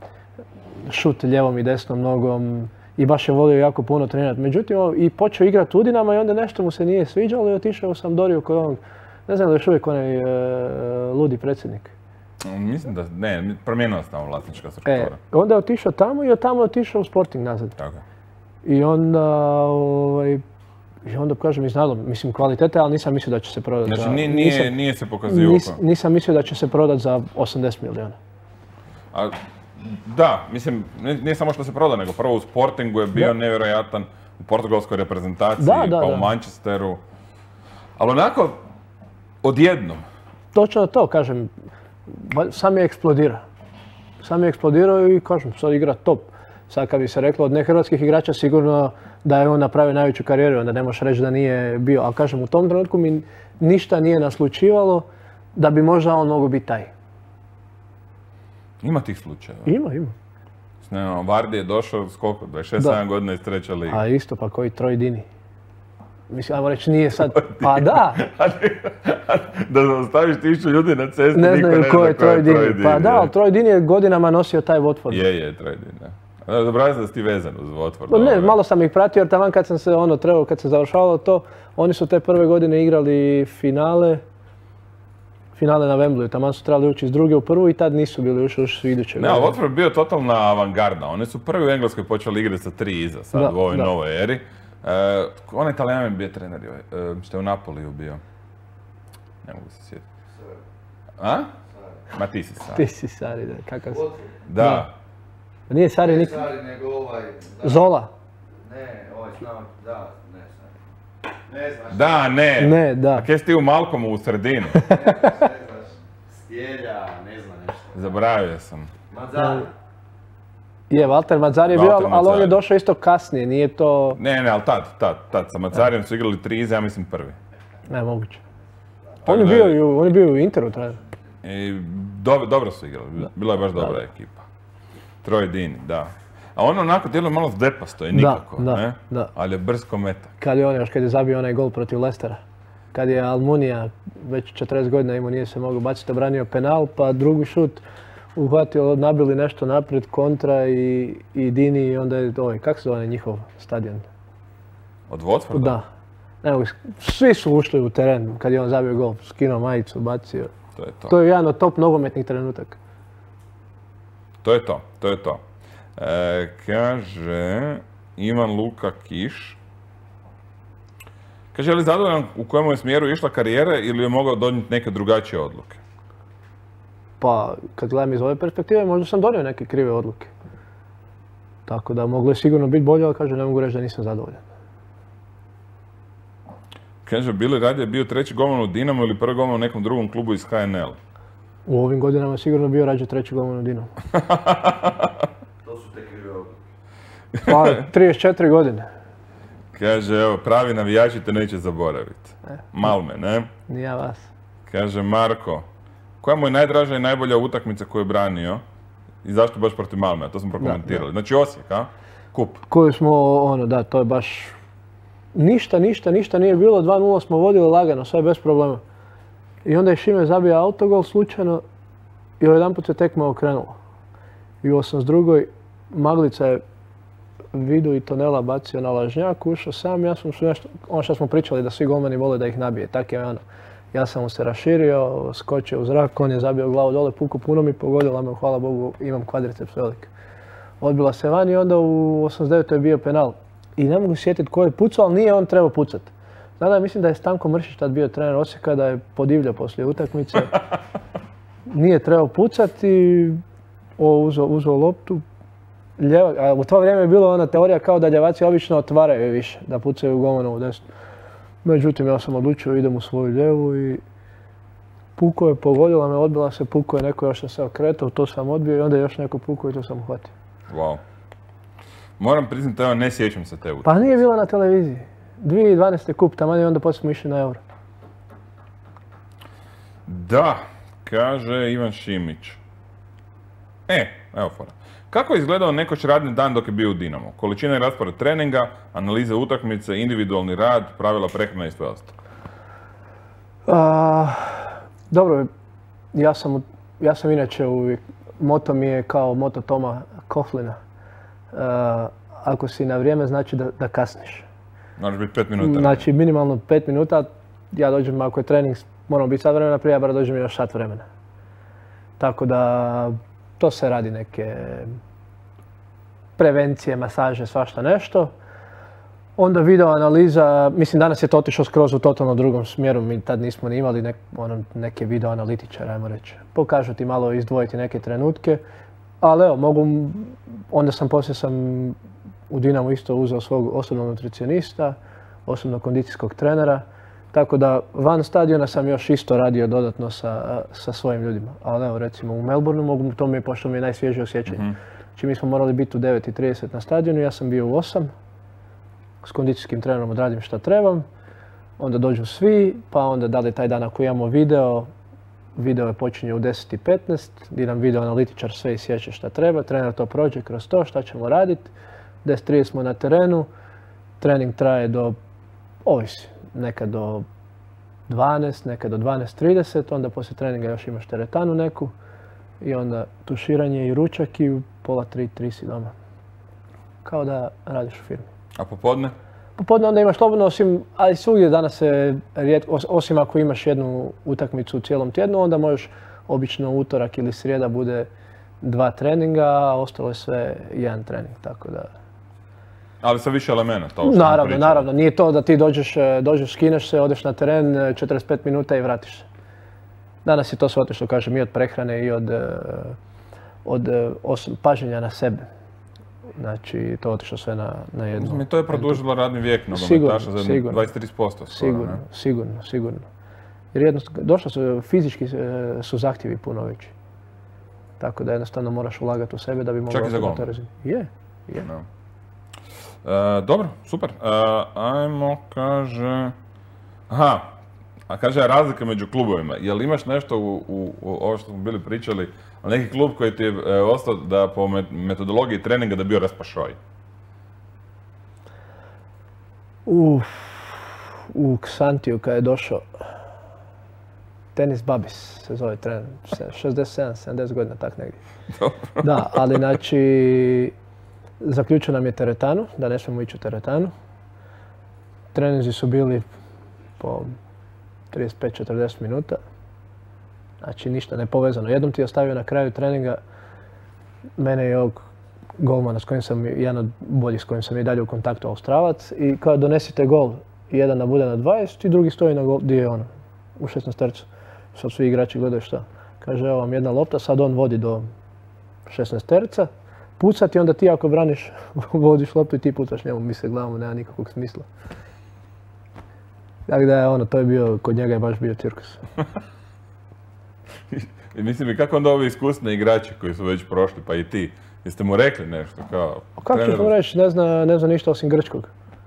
šut lijevom i desnom nogom i baš je volio jako puno trenirati. Međutim, i počeo igrati u Dinamo i onda nešto mu se nije sviđalo i otišao u Sampdoriju kod onog, ne znam da je još uvijek onaj e, ludi predsjednik.
Mislim da, ne, promijenila se tamo vlasnička struktura.
E, onda je otišao tamo i od tamo je otišao u Sporting nazad.
Tako.
I onda, ovaj, i onda kažem iznadom, mislim kvalitete, ali nisam mislio da će se prodati
znači,
za...
Nije, nije,
nisam,
nije se pokazio
nis, nisam mislio da će se prodati za osamdeset milijuna.
A, da, mislim, nije samo što se prodao, nego prvo u Sportingu je bio da. nevjerojatan, u portugalskoj reprezentaciji,
da, da,
pa
da.
u Manchesteru. Ali onako, odjednom.
Točno to, kažem, sam je eksplodirao. Sam je eksplodirao i kažem, sad igra top. Sad kad bi se reklo od nehrvatskih igrača sigurno da je on napravio najveću karijeru, onda ne možeš reći da nije bio. Ali kažem, u tom trenutku mi ništa nije naslučivalo da bi možda on mogao biti taj.
Ima tih slučajeva?
Ima, ima.
Ne, Vardy je došao s koliko? dvadeset šest sedam godina iz treće lige.
A isto pa koji Troy Dini. Mislim, ajmo reći, nije sad... Pa da!
Da ostaviš tisuću ljudi na cesti,
ne
niko ne zna
ko je Troy Dini.
Dini.
Pa da, ali Troy Dini je godinama nosio taj Watford.
Je, je, Troy Dini. Zaboravio sam da si ti vezan uz Watford.
Pa ne, malo sam ih pratio jer taman kad sam se ono trebao, kad sam završavalo to, oni su te prve godine igrali finale, finale na Wembleyu, taman su trebali ući iz druge u prvu i tad nisu bili ušli, ušli su iduće.
Ne, ali Watford je bio totalna avangarda. Oni su prvi u Engleskoj počeli igrati sa tri iza sad
da,
u ovoj
da.
novoj eri. E, onaj Italijan je bio trener, e, što je u Napoliju bio. Ne mogu se sjetiti. A? Ma ti si Sari.
Ti si Sari, da. Kakav si?
Da.
da. Nije Sari
Ne
nik...
Sari, nego ovaj... Da.
Zola.
Ne, ovaj znam, da, ne Sari. Ne znaš.
Da, ne.
Ne, da.
A kaj si ti u Malcolmu u sredini?
Ne znaš, ne znaš. Stjelja, ne znam nešto.
Zaboravio sam.
Mazzari.
Je, Walter Mazzari je bio, ali
Mazzari.
on je došao isto kasnije, nije to...
Ne, ne, ali tad, tad, tad. Sa Mazzarijem su igrali tri iza, ja mislim prvi.
Ne, moguće. On je bio i u, on je bio u Interu, traje.
I dobro, dobro su igrali, bila je baš dobra da. ekipa. Troy Dini, da. A on onako djeluje malo zdepasto je nikako,
da,
ne?
Da.
Ali je brz metak.
Kad je on još, kad je zabio onaj gol protiv Leicestera. Kad je Almunija, već četrdeset godina imao, nije se mogao baciti, obranio penal, pa drugi šut uhvatio, nabili nešto naprijed, kontra i, i Dini i onda je, oj, kako se zove njihov stadion?
Od Watforda?
Da. Evo, svi su ušli u teren kad je on zabio gol, skinuo majicu, bacio.
To je to.
To je jedan od top nogometnih trenutaka.
To je to, to je to. E, kaže Ivan Luka Kiš. Kaže, je li zadovoljan u kojemu je smjeru išla karijera ili je mogao donijeti neke drugačije odluke?
Pa, kad gledam iz ove perspektive, možda sam donio neke krive odluke. Tako da moglo je sigurno biti bolje, ali kaže, ne mogu reći da nisam zadovoljan.
Kaže, bili radije bio treći golman u Dinamu ili prvi golman u nekom drugom klubu iz H N L?
U ovim godinama sigurno bio rađe treći golman u Dinamu.
To su te krive odluke.
Pa, trideset četiri godine.
Kaže, evo, pravi navijači te neće zaboraviti.
E.
Malme, ne?
Nije ja vas.
Kaže, Marko, koja mu je najdraža i najbolja utakmica koju je branio i zašto baš protiv Malmea? To smo prokomentirali.
Da, da.
Znači Osijek, a? Kup.
Koju smo, ono, da, to je baš... Ništa, ništa, ništa nije bilo. dva nula smo vodili lagano, sve bez problema. I onda je Šime zabio autogol slučajno i odjedanput se tekma okrenula. I u osamdeset drugoj Maglica je Vidu i Tonela bacio na lažnjak, ušao sam, ja sam su nešto, ono što smo pričali da svi golmani vole da ih nabije, tak je ono. Ja sam mu se raširio, skočio u zrak, on je zabio glavu dole, puko puno mi pogodila me, hvala Bogu, imam kvadriceps velik. Odbila se van i onda u osamdeset devetoj je bio penal. I ne mogu sjetiti ko je pucao, ali nije on trebao pucat. Znada, mislim da je Stanko Mršić tad bio trener Osijeka, da je podivljao poslije utakmice. Nije trebao pucat i uzeo, uzeo loptu. Ljeva, a u to vrijeme je bila ona teorija kao da ljevaci obično otvaraju više, da pucaju golmanovu desnu. Međutim, ja sam odlučio, idem u svoju ljevu i puko je, pogodila me, odbila se, puko je neko još se okretao, to sam odbio i onda je još neko puko i to sam uhvatio.
Wow. Moram priznati, evo, ne sjećam se te utakmice.
Pa nije bila na televiziji. dvije tisuće dvanaeste kup, tamo i onda poslije smo išli na Euro.
Da, kaže Ivan Šimić. E, evo fora. Kako je izgledao nekoć radni dan dok je bio u Dinamu? Količina i raspored treninga, analize utakmice, individualni rad, pravila prehrane i sve ostalo.
A, dobro, ja sam, ja sam inače uvijek, moto mi je kao moto Toma Coughlina. A, ako si na vrijeme, znači da, da kasniš.
Znači biti pet minuta.
Znači minimalno pet minuta, ja dođem, ako je trening, moramo biti sat vremena prije, ja bar dođem još sat vremena. Tako da, to se radi neke prevencije, masaže, svašta nešto. Onda video analiza, mislim danas je to otišlo skroz u totalno drugom smjeru, mi tad nismo ni imali nek, ono, neke video analitičare, ajmo reći. Pokažu ti malo izdvojiti neke trenutke, ali evo, mogu, onda sam poslije sam u Dinamu isto uzeo svog osobnog nutricionista, osobnog kondicijskog trenera, tako da van stadiona sam još isto radio dodatno sa, sa svojim ljudima. Ali evo recimo u Melbourneu mogu, to mi je pošto mi je najsvježije osjećanje. Mm-hmm. Znači mi smo morali biti u devet i trideset na stadionu, ja sam bio u osam. S kondicijskim trenerom odradim šta trebam. Onda dođu svi, pa onda da li taj dan ako imamo video, video je počinje u deset i petnaest, gdje nam video analitičar sve isječe šta treba, trener to prođe kroz to, šta ćemo raditi. deset i trideset smo na terenu, trening traje do, ovisi, nekad do dvanaest, nekad do dvanaest i trideset, onda poslije treninga još imaš teretanu neku i onda tuširanje i ručak i u pola tri, tri si doma. Kao da radiš u firmi.
A popodne?
Popodne onda imaš slobodno, osim, ali svugdje danas se rijetko, osim ako imaš jednu utakmicu u cijelom tjednu, onda možeš obično utorak ili srijeda bude dva treninga, a ostalo je sve jedan trening, tako da...
Ali sa više elemenata?
Naravno, naravno. Nije to da ti dođeš, dođeš, skineš se, odeš na teren, četrdeset pet minuta i vratiš se. Danas je to sve otišlo, kažem, i od prehrane i od, od osim, paženja na sebe. Znači, to otišlo sve na, na jednu...
Mislim, to je produžilo radni vijek nogometaša za dvadeset tri posto.
Sigurno, ne? sigurno, sigurno. Jer jednostavno, došlo su, fizički su zahtjevi puno veći. Tako da jednostavno moraš ulagati u sebe da bi mogao...
Čak i za golman?
Je, je.
No. E, dobro, super. E, ajmo, kaže... Aha, a kaže razlika među klubovima. Jel imaš nešto u, u, u ovo što smo bili pričali, neki klub koji ti je e, ostao da po metodologiji treninga da bio raspašoj?
Uf, u Ksantiju kad je došao, Tenis Babis se zove trener, šezdeset sedam sedamdeset godina, tak negdje. Da, ali znači, zaključio nam je teretanu, da ne smijemo ići u teretanu. Treninzi su bili po trideset pet do četrdeset minuta. Znači ništa nepovezano. Jednom ti je ostavio na kraju treninga mene i ovog golmana s kojim sam, jedan od boljih s kojim sam i dalje u kontaktu, Australac. I kao donesite gol, jedan da bude na dvadeset i drugi stoji na gol, gdje je ono, u šesnaestercu. Sad svi igrači gledaju šta. Kaže, evo vam jedna lopta, sad on vodi do šesnaesterca. Pucati, onda ti ako braniš, vodiš loptu i ti pucaš njemu, mi se gledamo, nema nikakvog smisla. Tako da je ono, to je bio, kod njega je baš bio cirkus.
I mislim, i kako onda ovi iskusni igrači koji su već prošli, pa i ti, jeste mu rekli nešto kao...
Kako ćeš mu reći, ne zna, ne zna ništa osim grčkog.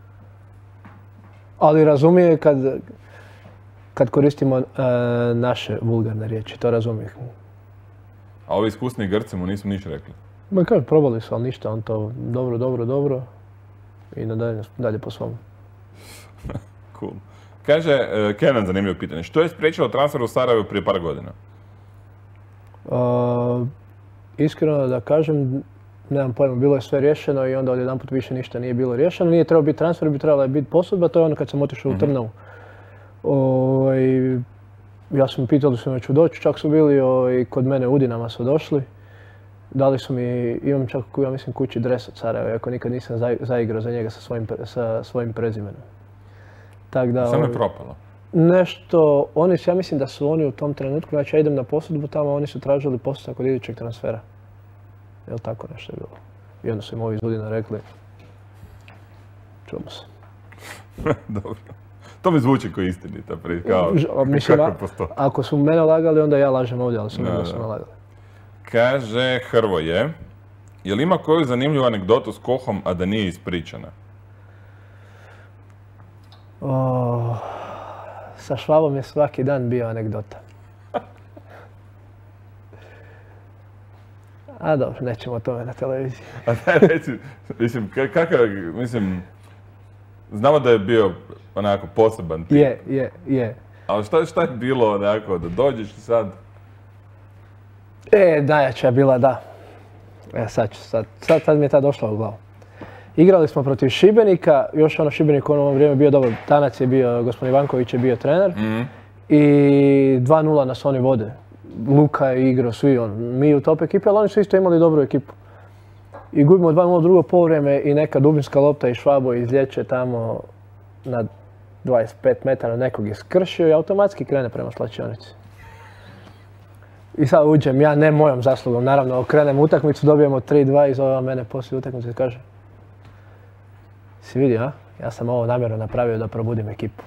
Ali razumije kad, kad koristimo uh, naše vulgarne riječi, to razumije.
A ovi iskusni Grci mu nisu ništa rekli?
Ma kaže, probali su, ali ništa, on to dobro, dobro, dobro i nadalje, dalje po svom.
Cool. Kaže, uh, Kenan, zanimljivo pitanje. Što je spriječilo transfer u Sarajevo prije par godina?
Uh, iskreno da kažem, nemam pojma, bilo je sve riješeno i onda odjedanput više ništa nije bilo riješeno. Nije trebao biti transfer, bi trebala biti posudba, to je ono kad sam otišao u Trnavu. O, i, ja sam pitali su me ću doći, čak su bili o, i kod mene u Dinama su došli. Dali su mi, imam čak ja mislim kući dres od Sarajeva, iako nikad nisam za, zaigrao za njega sa svojim, sa svojim prezimenom. Tak da,
Samo je propalo.
Nešto, oni, ja mislim da su oni u tom trenutku, znači ja idem na posudbu tamo, oni su tražili postotak od idućeg transfera. Jel tako nešto je bilo? I onda su im ovi iz Udina rekli, čujemo se.
Dobro. To mi zvuči kao istinita, kao
mislim,
kako postoji.
Ako su mene lagali, onda ja lažem ovdje, ali su mi da su me lagali.
Kaže Hrvoje, je li ima koju zanimljivu anegdotu s Kohom, a da nije ispričana?
O, sa Švabom je svaki dan bio anegdota. A dobro, nećemo o tome na televiziji.
A daj reci, mislim, kakav, mislim, znamo da je bio onako poseban tip.
Je, je, je.
Ali šta, šta je bilo onako, da dođeš i sad?
E, najjača je bila, da. E, sad ću, sad, sad, sad mi je ta došla u glavu. Igrali smo protiv Šibenika, još ono Šibenik u ono vrijeme bio dobro, Tanac je bio, gospodin Ivanković je bio trener. Mm. I dva nula nas oni vode. Luka je igrao, svi on, mi u top ekipi, ali oni su isto imali dobru ekipu. I gubimo dva nula drugo povreme i neka dubinska lopta i Švabo izlječe tamo na dvadeset pet metara nekog je skršio i automatski krene prema slačionici. I sad uđem, ja ne mojom zaslugom, naravno okrenem utakmicu, dobijemo tri dva i zove mene poslije utakmice i kaže si vidio, a? Ja sam ovo namjerno napravio da probudim ekipu.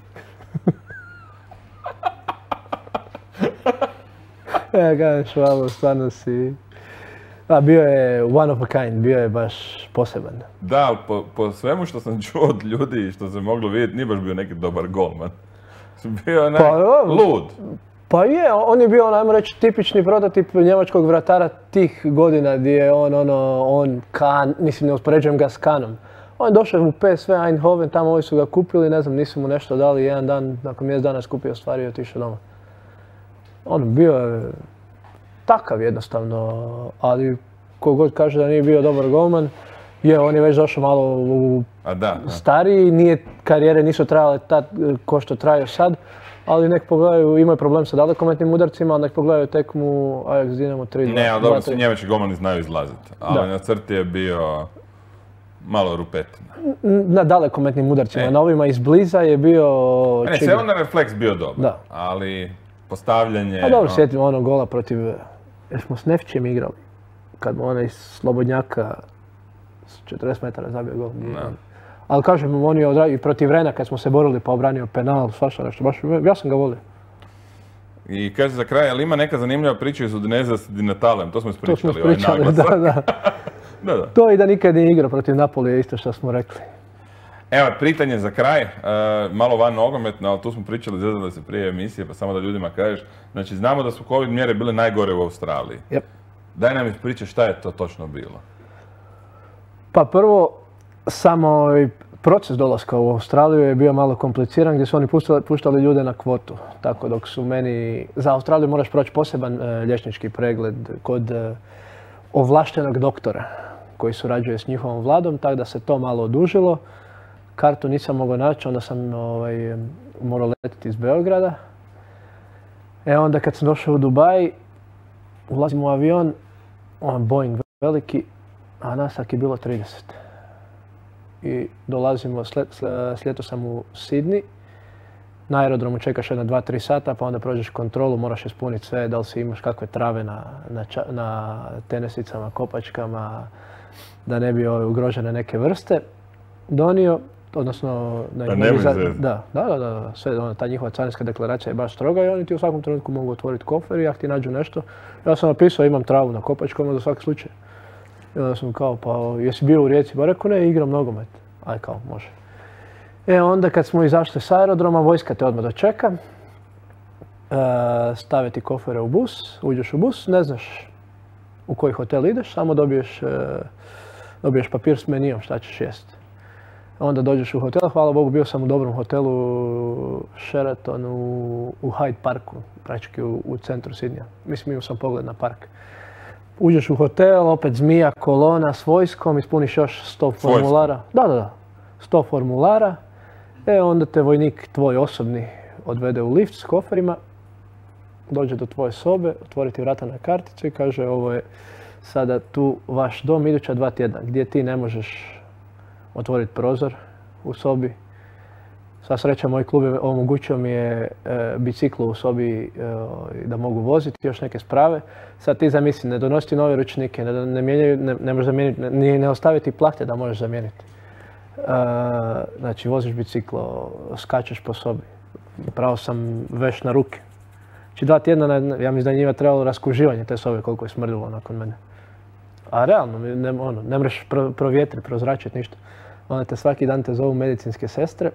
Ja kažem Švabo, stvarno si... A bio je one of a kind, bio je baš poseban.
Da, ali po, po svemu što sam čuo od ljudi i što se moglo vidjeti, nije baš bio neki dobar golman. Bio je
pa,
lud.
Pa je, on je bio, ajmo reći, tipični prototip njemačkog vratara tih godina gdje je on, ono, on, Kahn, mislim ne uspoređujem ga s Kahnom. On je došao u P S V Eindhoven, tamo ovi su ga kupili, ne znam, nisu mu nešto dali, jedan dan, nakon mjesec dana skupio stvari i otišao doma. On bio je takav jednostavno, ali kogod kaže da nije bio dobar golman, je, on je već došao malo u
A da,
stariji, nije, karijere nisu trajale tad ko što traju sad, ali nek pogledaju, imaju problem sa dalekometnim udarcima, ali nek pogledaju tekmu Ajax Dinamo tri dva.
Ne, ali dobro, svi njemački golmani znaju izlaziti, ali da. Na crti je bio malo rupetina.
Na dalekometnim udarcima, e. Na ovima izbliza je bio...
Ne, sve on refleks bio dobar, da. Ali postavljanje...
A dobro, sjetimo ono gola protiv... Jer smo s Nefćem igrali, kad mu onaj slobodnjaka s četrdeset metara zabio gol.
No.
Ali kažem, on je odradio i protiv Rena kad smo se borili pa obranio penal, svašta nešto, baš, ja sam ga volio.
I kaže za kraj, ali ima neka zanimljiva priča iz Udineza s Di Natalem, to smo ispričali.
To smo ispričali, ovaj da, da.
da, da.
To i da nikad nije igrao protiv Napolija, isto što smo rekli.
Evo, pitanje za kraj, e, malo van nogometno, ali tu smo pričali, zezali se prije emisije, pa samo da ljudima kažeš. Znači, znamo da su covid mjere bile najgore u Australiji.
Yep.
Daj nam ispriča šta je to točno bilo.
Pa prvo, samo proces dolaska u Australiju je bio malo kompliciran gdje su oni puštali, puštali ljude na kvotu. Tako dok su meni, za Australiju moraš proći poseban e, liječnički pregled kod e, ovlaštenog doktora koji surađuje s njihovom vladom, tako da se to malo odužilo. Kartu nisam mogao naći, onda sam ovaj, morao letiti iz Beograda. E onda kad sam došao u Dubaj, ulazim u avion, on Boeing veliki, a nasak je bilo trideset. I dolazimo, slijetao sam u Sidney, na aerodromu čekaš jedno dva tri sata, pa onda prođeš kontrolu, moraš ispuniti sve, da li si imaš kakve trave na, na, ča, na tenesicama, kopačkama, da ne bi ove, ugrožene neke vrste. Donio odnosno da ih
Da
mogu
nemoj
za-
zezati.
da, da, da, da, sve, ona, ta njihova carinska deklaracija je baš stroga i oni ti u svakom trenutku mogu otvoriti kofer i ako ti nađu nešto. Ja sam napisao imam travu na kopačkama za svaki slučaj. I onda sam kao, pa jesi bio u Rijeci? Pa rekao ne, igram nogomet. Aj kao, može. E onda kad smo izašli s aerodroma, vojska te odmah dočeka. E, stave ti kofere u bus, uđeš u bus, ne znaš u koji hotel ideš, samo dobiješ, e, dobiješ papir s menijom šta ćeš jesti. Onda dođeš u hotel, hvala Bogu, bio sam u dobrom hotelu Sheraton u, u Hyde Parku, praktički u, u centru Sidneya. Mislim, imao sam pogled na park. Uđeš u hotel, opet zmija, kolona s vojskom, ispuniš još sto formulara. Da, da, da. sto formulara. E, onda te vojnik, tvoj osobni, odvede u lift s koferima, dođe do tvoje sobe, otvori ti vrata na karticu i kaže ovo je sada tu vaš dom iduća dva tjedna, gdje ti ne možeš otvoriti prozor u sobi. Sva sreća, moj klub je omogućio mi je e, biciklo u sobi e, da mogu voziti, još neke sprave. Sad ti zamisli, ne donosi nove ručnike, ne, ne, mijenjaju, ne, ne možeš zamijeniti, ne, ne ostaviti plahte da možeš zamijeniti. E, znači, voziš biciklo, skačeš po sobi. Pravo sam veš na ruke. Znači, dva tjedna, ja mislim da je njima trebalo raskuživanje te sobe koliko je smrdilo nakon mene. A realno, ne, ono, ne možeš pro, provjetriti, prozračiti ništa. Onda te svaki dan te zovu medicinske sestre.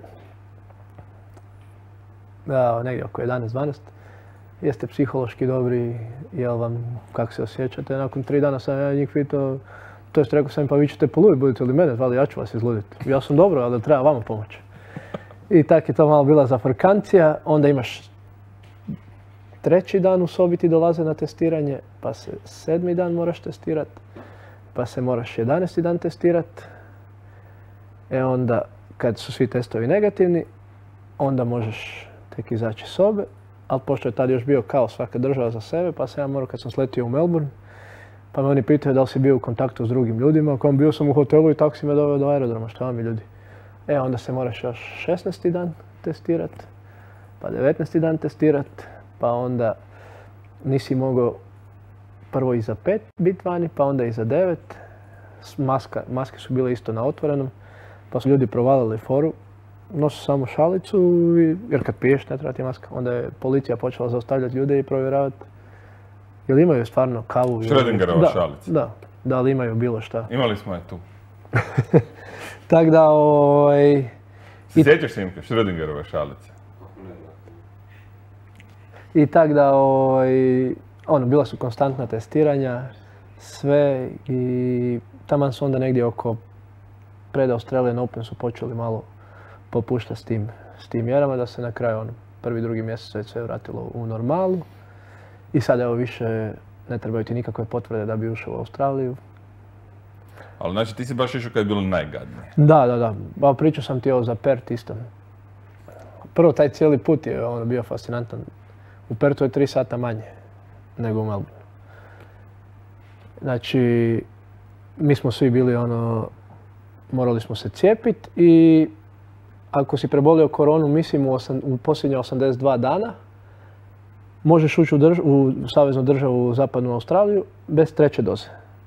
Da, negdje oko jedanaest dvanaest. Jeste psihološki dobri, jel vam, kako se osjećate? Nakon tri dana sam ja njih pitao, to jest rekao sam im, pa vi ćete poluditi, budete li mene zvali, ja ću vas izluditi. Ja sam dobro, ali treba vama pomoći. I tak je to malo bila zafrkancija. Onda imaš treći dan u sobi ti dolaze na testiranje, pa se sedmi dan moraš testirati, pa se moraš jedanaesti dan testirati. E onda, kad su svi testovi negativni, onda možeš tek izaći iz sobe, ali pošto je tad još bio kao svaka država za sebe, pa sam ja morao kad sam sletio u Melbourne, pa me oni pitaju da li si bio u kontaktu s drugim ljudima, kao bio sam u hotelu i tako si me doveo do aerodroma, šta vam je ljudi. E onda se moraš još šesnaesti dan testirati, pa devetnaesti dan testirati, pa onda nisi mogao prvo iza pet biti vani, pa onda iza devet. Maska, maske su bile isto na otvorenom, pa su ljudi provalili foru. Nosi samo šalicu, jer kad piješ ne treba ti maska. Onda je policija počela zaustavljati ljude i provjeravati jel imaju stvarno kavu.
Schrödingerova šalica.
Da, da li imaju bilo šta.
Imali smo je tu.
Tak da, ovaj...
Sjećaš se Imke, Schrödingerove šalice?
I tak da, ovaj, ono, bila su konstantna testiranja, sve i taman su onda negdje oko pred Australian Open su počeli malo popuštati s tim, s tim mjerama da se na kraju ono, prvi, drugi mjesec već sve vratilo u normalu. I sad evo više ne trebaju ti nikakve potvrde da bi ušao u Australiju.
Ali znači ti si baš išao kad je bilo najgadnije.
Da, da, da. Ba, pričao sam ti ovo za Perth isto. Prvo taj cijeli put je ono, bio fascinantan. U Perthu je tri sata manje nego u Melbourneu. Znači, mi smo svi bili ono, morali smo se cijepiti i ako si prebolio koronu, mislim, u, osam, u posljednje osamdeset dva dana, možeš ući u, drž, u saveznu državu Zapadnu Australiju bez treće doze.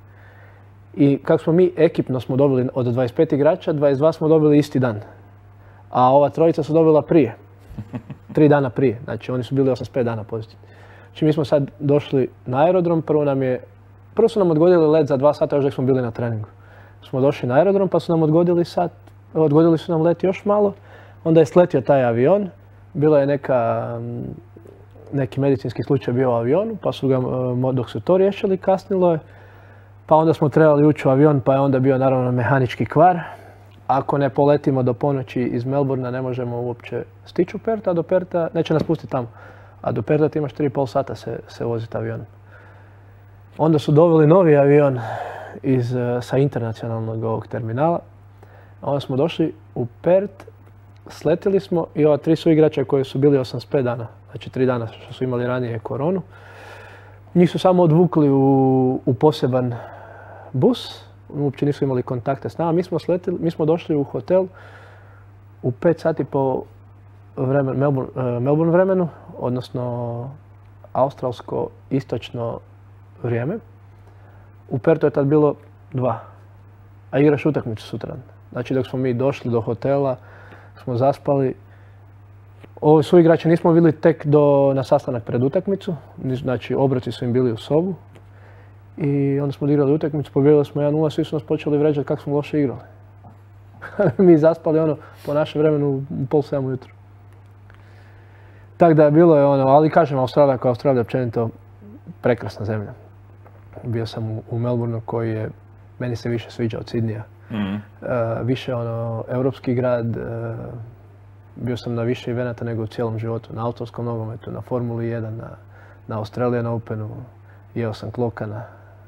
I kako smo mi ekipno smo dobili od dvadeset pet igrača, dvadeset dva smo dobili isti dan. A ova trojica su dobila prije. Tri dana prije. Znači oni su bili osamdeset pet dana pozitivni. Znači mi smo sad došli na aerodrom, prvo nam je, prvo su nam odgodili let za dva sata još dok smo bili na treningu. Smo došli na aerodrom pa su nam odgodili sat, odgodili su nam let još malo. Onda je sletio taj avion. Bilo je neka, neki medicinski slučaj bio u avionu, pa su ga, dok su to riješili, kasnilo je. Pa onda smo trebali ući u avion, pa je onda bio naravno mehanički kvar. Ako ne poletimo do ponoći iz Melbournea, ne možemo uopće stići u Perth, a do Pertha, neće nas pustiti tamo. A do Pertha ti imaš tri i pol sata se, se voziti avionom. Onda su doveli novi avion iz, sa internacionalnog ovog terminala. Onda smo došli u Perth, sletili smo i ova tri su igrača koji su bili osamdeset pet dana, znači tri dana što su imali ranije koronu. Njih su samo odvukli u, u poseban bus, uopće nisu imali kontakte s nama. Mi smo, sletili, mi smo došli u hotel u pet sati po vremen, Melbourne, uh, Melbourne vremenu, odnosno australsko-istočno vrijeme. U Perthu je tad bilo dva, a igraš utakmicu sutra. Znači dok smo mi došli do hotela, smo zaspali. Ovi su igrači nismo vidjeli tek do, na sastanak pred utakmicu, znači obroci su im bili u sobu. I onda smo odigrali utakmicu, pobjedili smo jedan nula, svi su nas počeli vređati kako smo loše igrali. Mi zaspali ono po našem vremenu u pol sedam ujutro. Tako da bilo je ono, ali kažem, Australija kao Australija općenito prekrasna zemlja. Bio sam u, u Melbourneu koji je, meni se više sviđa od Sidneya. Mm. Uh, više ono, europski grad, uh, bio sam na više evenata nego u cijelom životu. Na autorskom nogometu, na Formuli jedan, na, na Australian Openu, jeo sam klokana.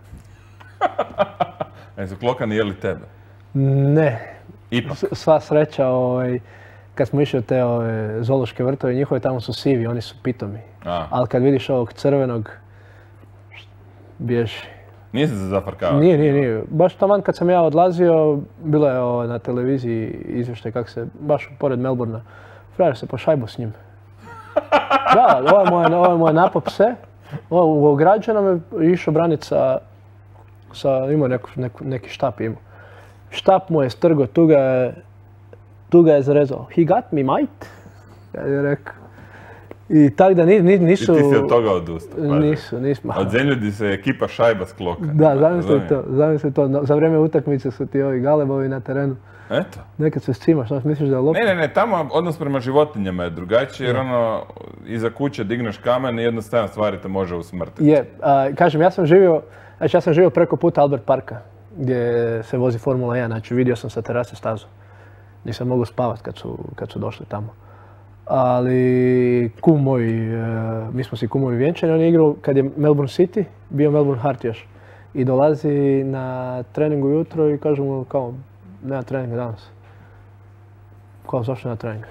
E, su klokani jeli tebe?
Ne.
Ipak.
Sva sreća, ovaj, kad smo išli u te ove, zoološke vrtove, njihove tamo su sivi, oni su pitomi. A. Ali kad vidiš ovog crvenog, bježi.
Nisi se zafarkavao?
Nije, nije, nije. Baš taman kad sam ja odlazio, bilo je o, na televiziji izvještaj kako se, baš pored Melbourna, frajer se po šajbu s njim. Da, ovo je moj, ovo je moj napop pse. Ovo ograđeno me išao braniti sa, sa imao neku, neku, neki štap imao. Štap mu je strgo, tu ga je, tu ga je zarezao. He got me, mate, kad je rekao. I tak da ni, ni, nisu...
I ti si od toga odustao?
Nisu, nismo.
Od zemljudi se ekipa šajba s kloka.
Da, zamisli to, zamisli to. Za vrijeme utakmice su ti ovi galebovi na terenu.
Eto.
Nekad se scimaš, znaš, misliš da je lopta?
Ne, ne, ne, tamo odnos prema životinjama je drugačiji, jer ono, iza kuće digneš kamen i jednostavno stvari te može usmrtiti.
Je, a, kažem, ja sam živio, znači ja sam živio preko puta Albert Parka, gdje se vozi Formula jedan, znači vidio sam sa terase stazu. Nisam mogao spavati kad su, kad su došli tamo. Ali kum moj, e, mi smo si kumovi vjenčani, on je igrao kad je Melbourne City, bio Melbourne Heart još. I dolazi na treningu ujutro i kaže mu kao, nema treninga danas. Kao, zašto nema treninga?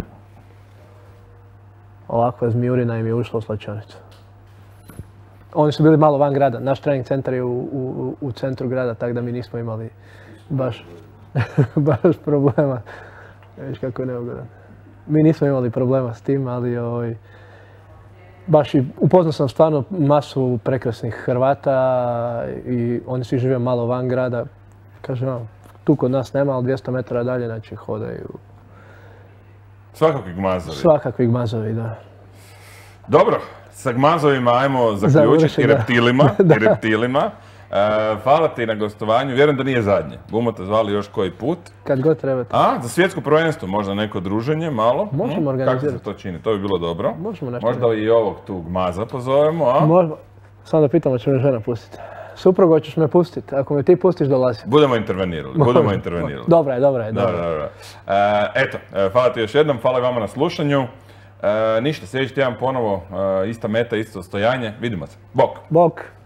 Ovakva zmijurina im je ušla u slačionicu. Oni su bili malo van grada, naš trening centar je u, u, u centru grada, tako da mi nismo imali baš, baš problema. Viš kako je neugodan. Mi nismo imali problema s tim, ali ovaj, baš i upoznao sam stvarno masu prekrasnih Hrvata i oni svi žive malo van grada. Kažem vam, tu kod nas nema, ali dvjesto metara dalje, znači hodaju.
Svakakvi gmazovi.
Svakakvi gmazovi, da.
Dobro, sa gmazovima ajmo zaključiti i reptilima. I reptilima. E, hvala ti na gostovanju, vjerujem da nije zadnje. Bumo te zvali još koji put.
Kad god trebate.
A, za svjetsko prvenstvo, možda neko druženje, malo.
Možemo
hm?
organizirati.
Kako se to čini? To bi bilo dobro.
Možemo nešto.
Možda i ovog tu gmaza pozovemo, a?
Možemo. Samo da pitamo će me žena pustiti. Suprugo, ćeš me pustiti. Ako me ti pustiš, dolazim.
Budemo intervenirali, budemo intervenirali.
Dobra je, dobra je.
Dobro, dobro. E, eto, hvala ti još jednom, hvala vama na slušanju. E, ništa, sljedeći tjedan ponovo, e, ista meta, isto stojanje. Vidimo se. Bok!
Bok!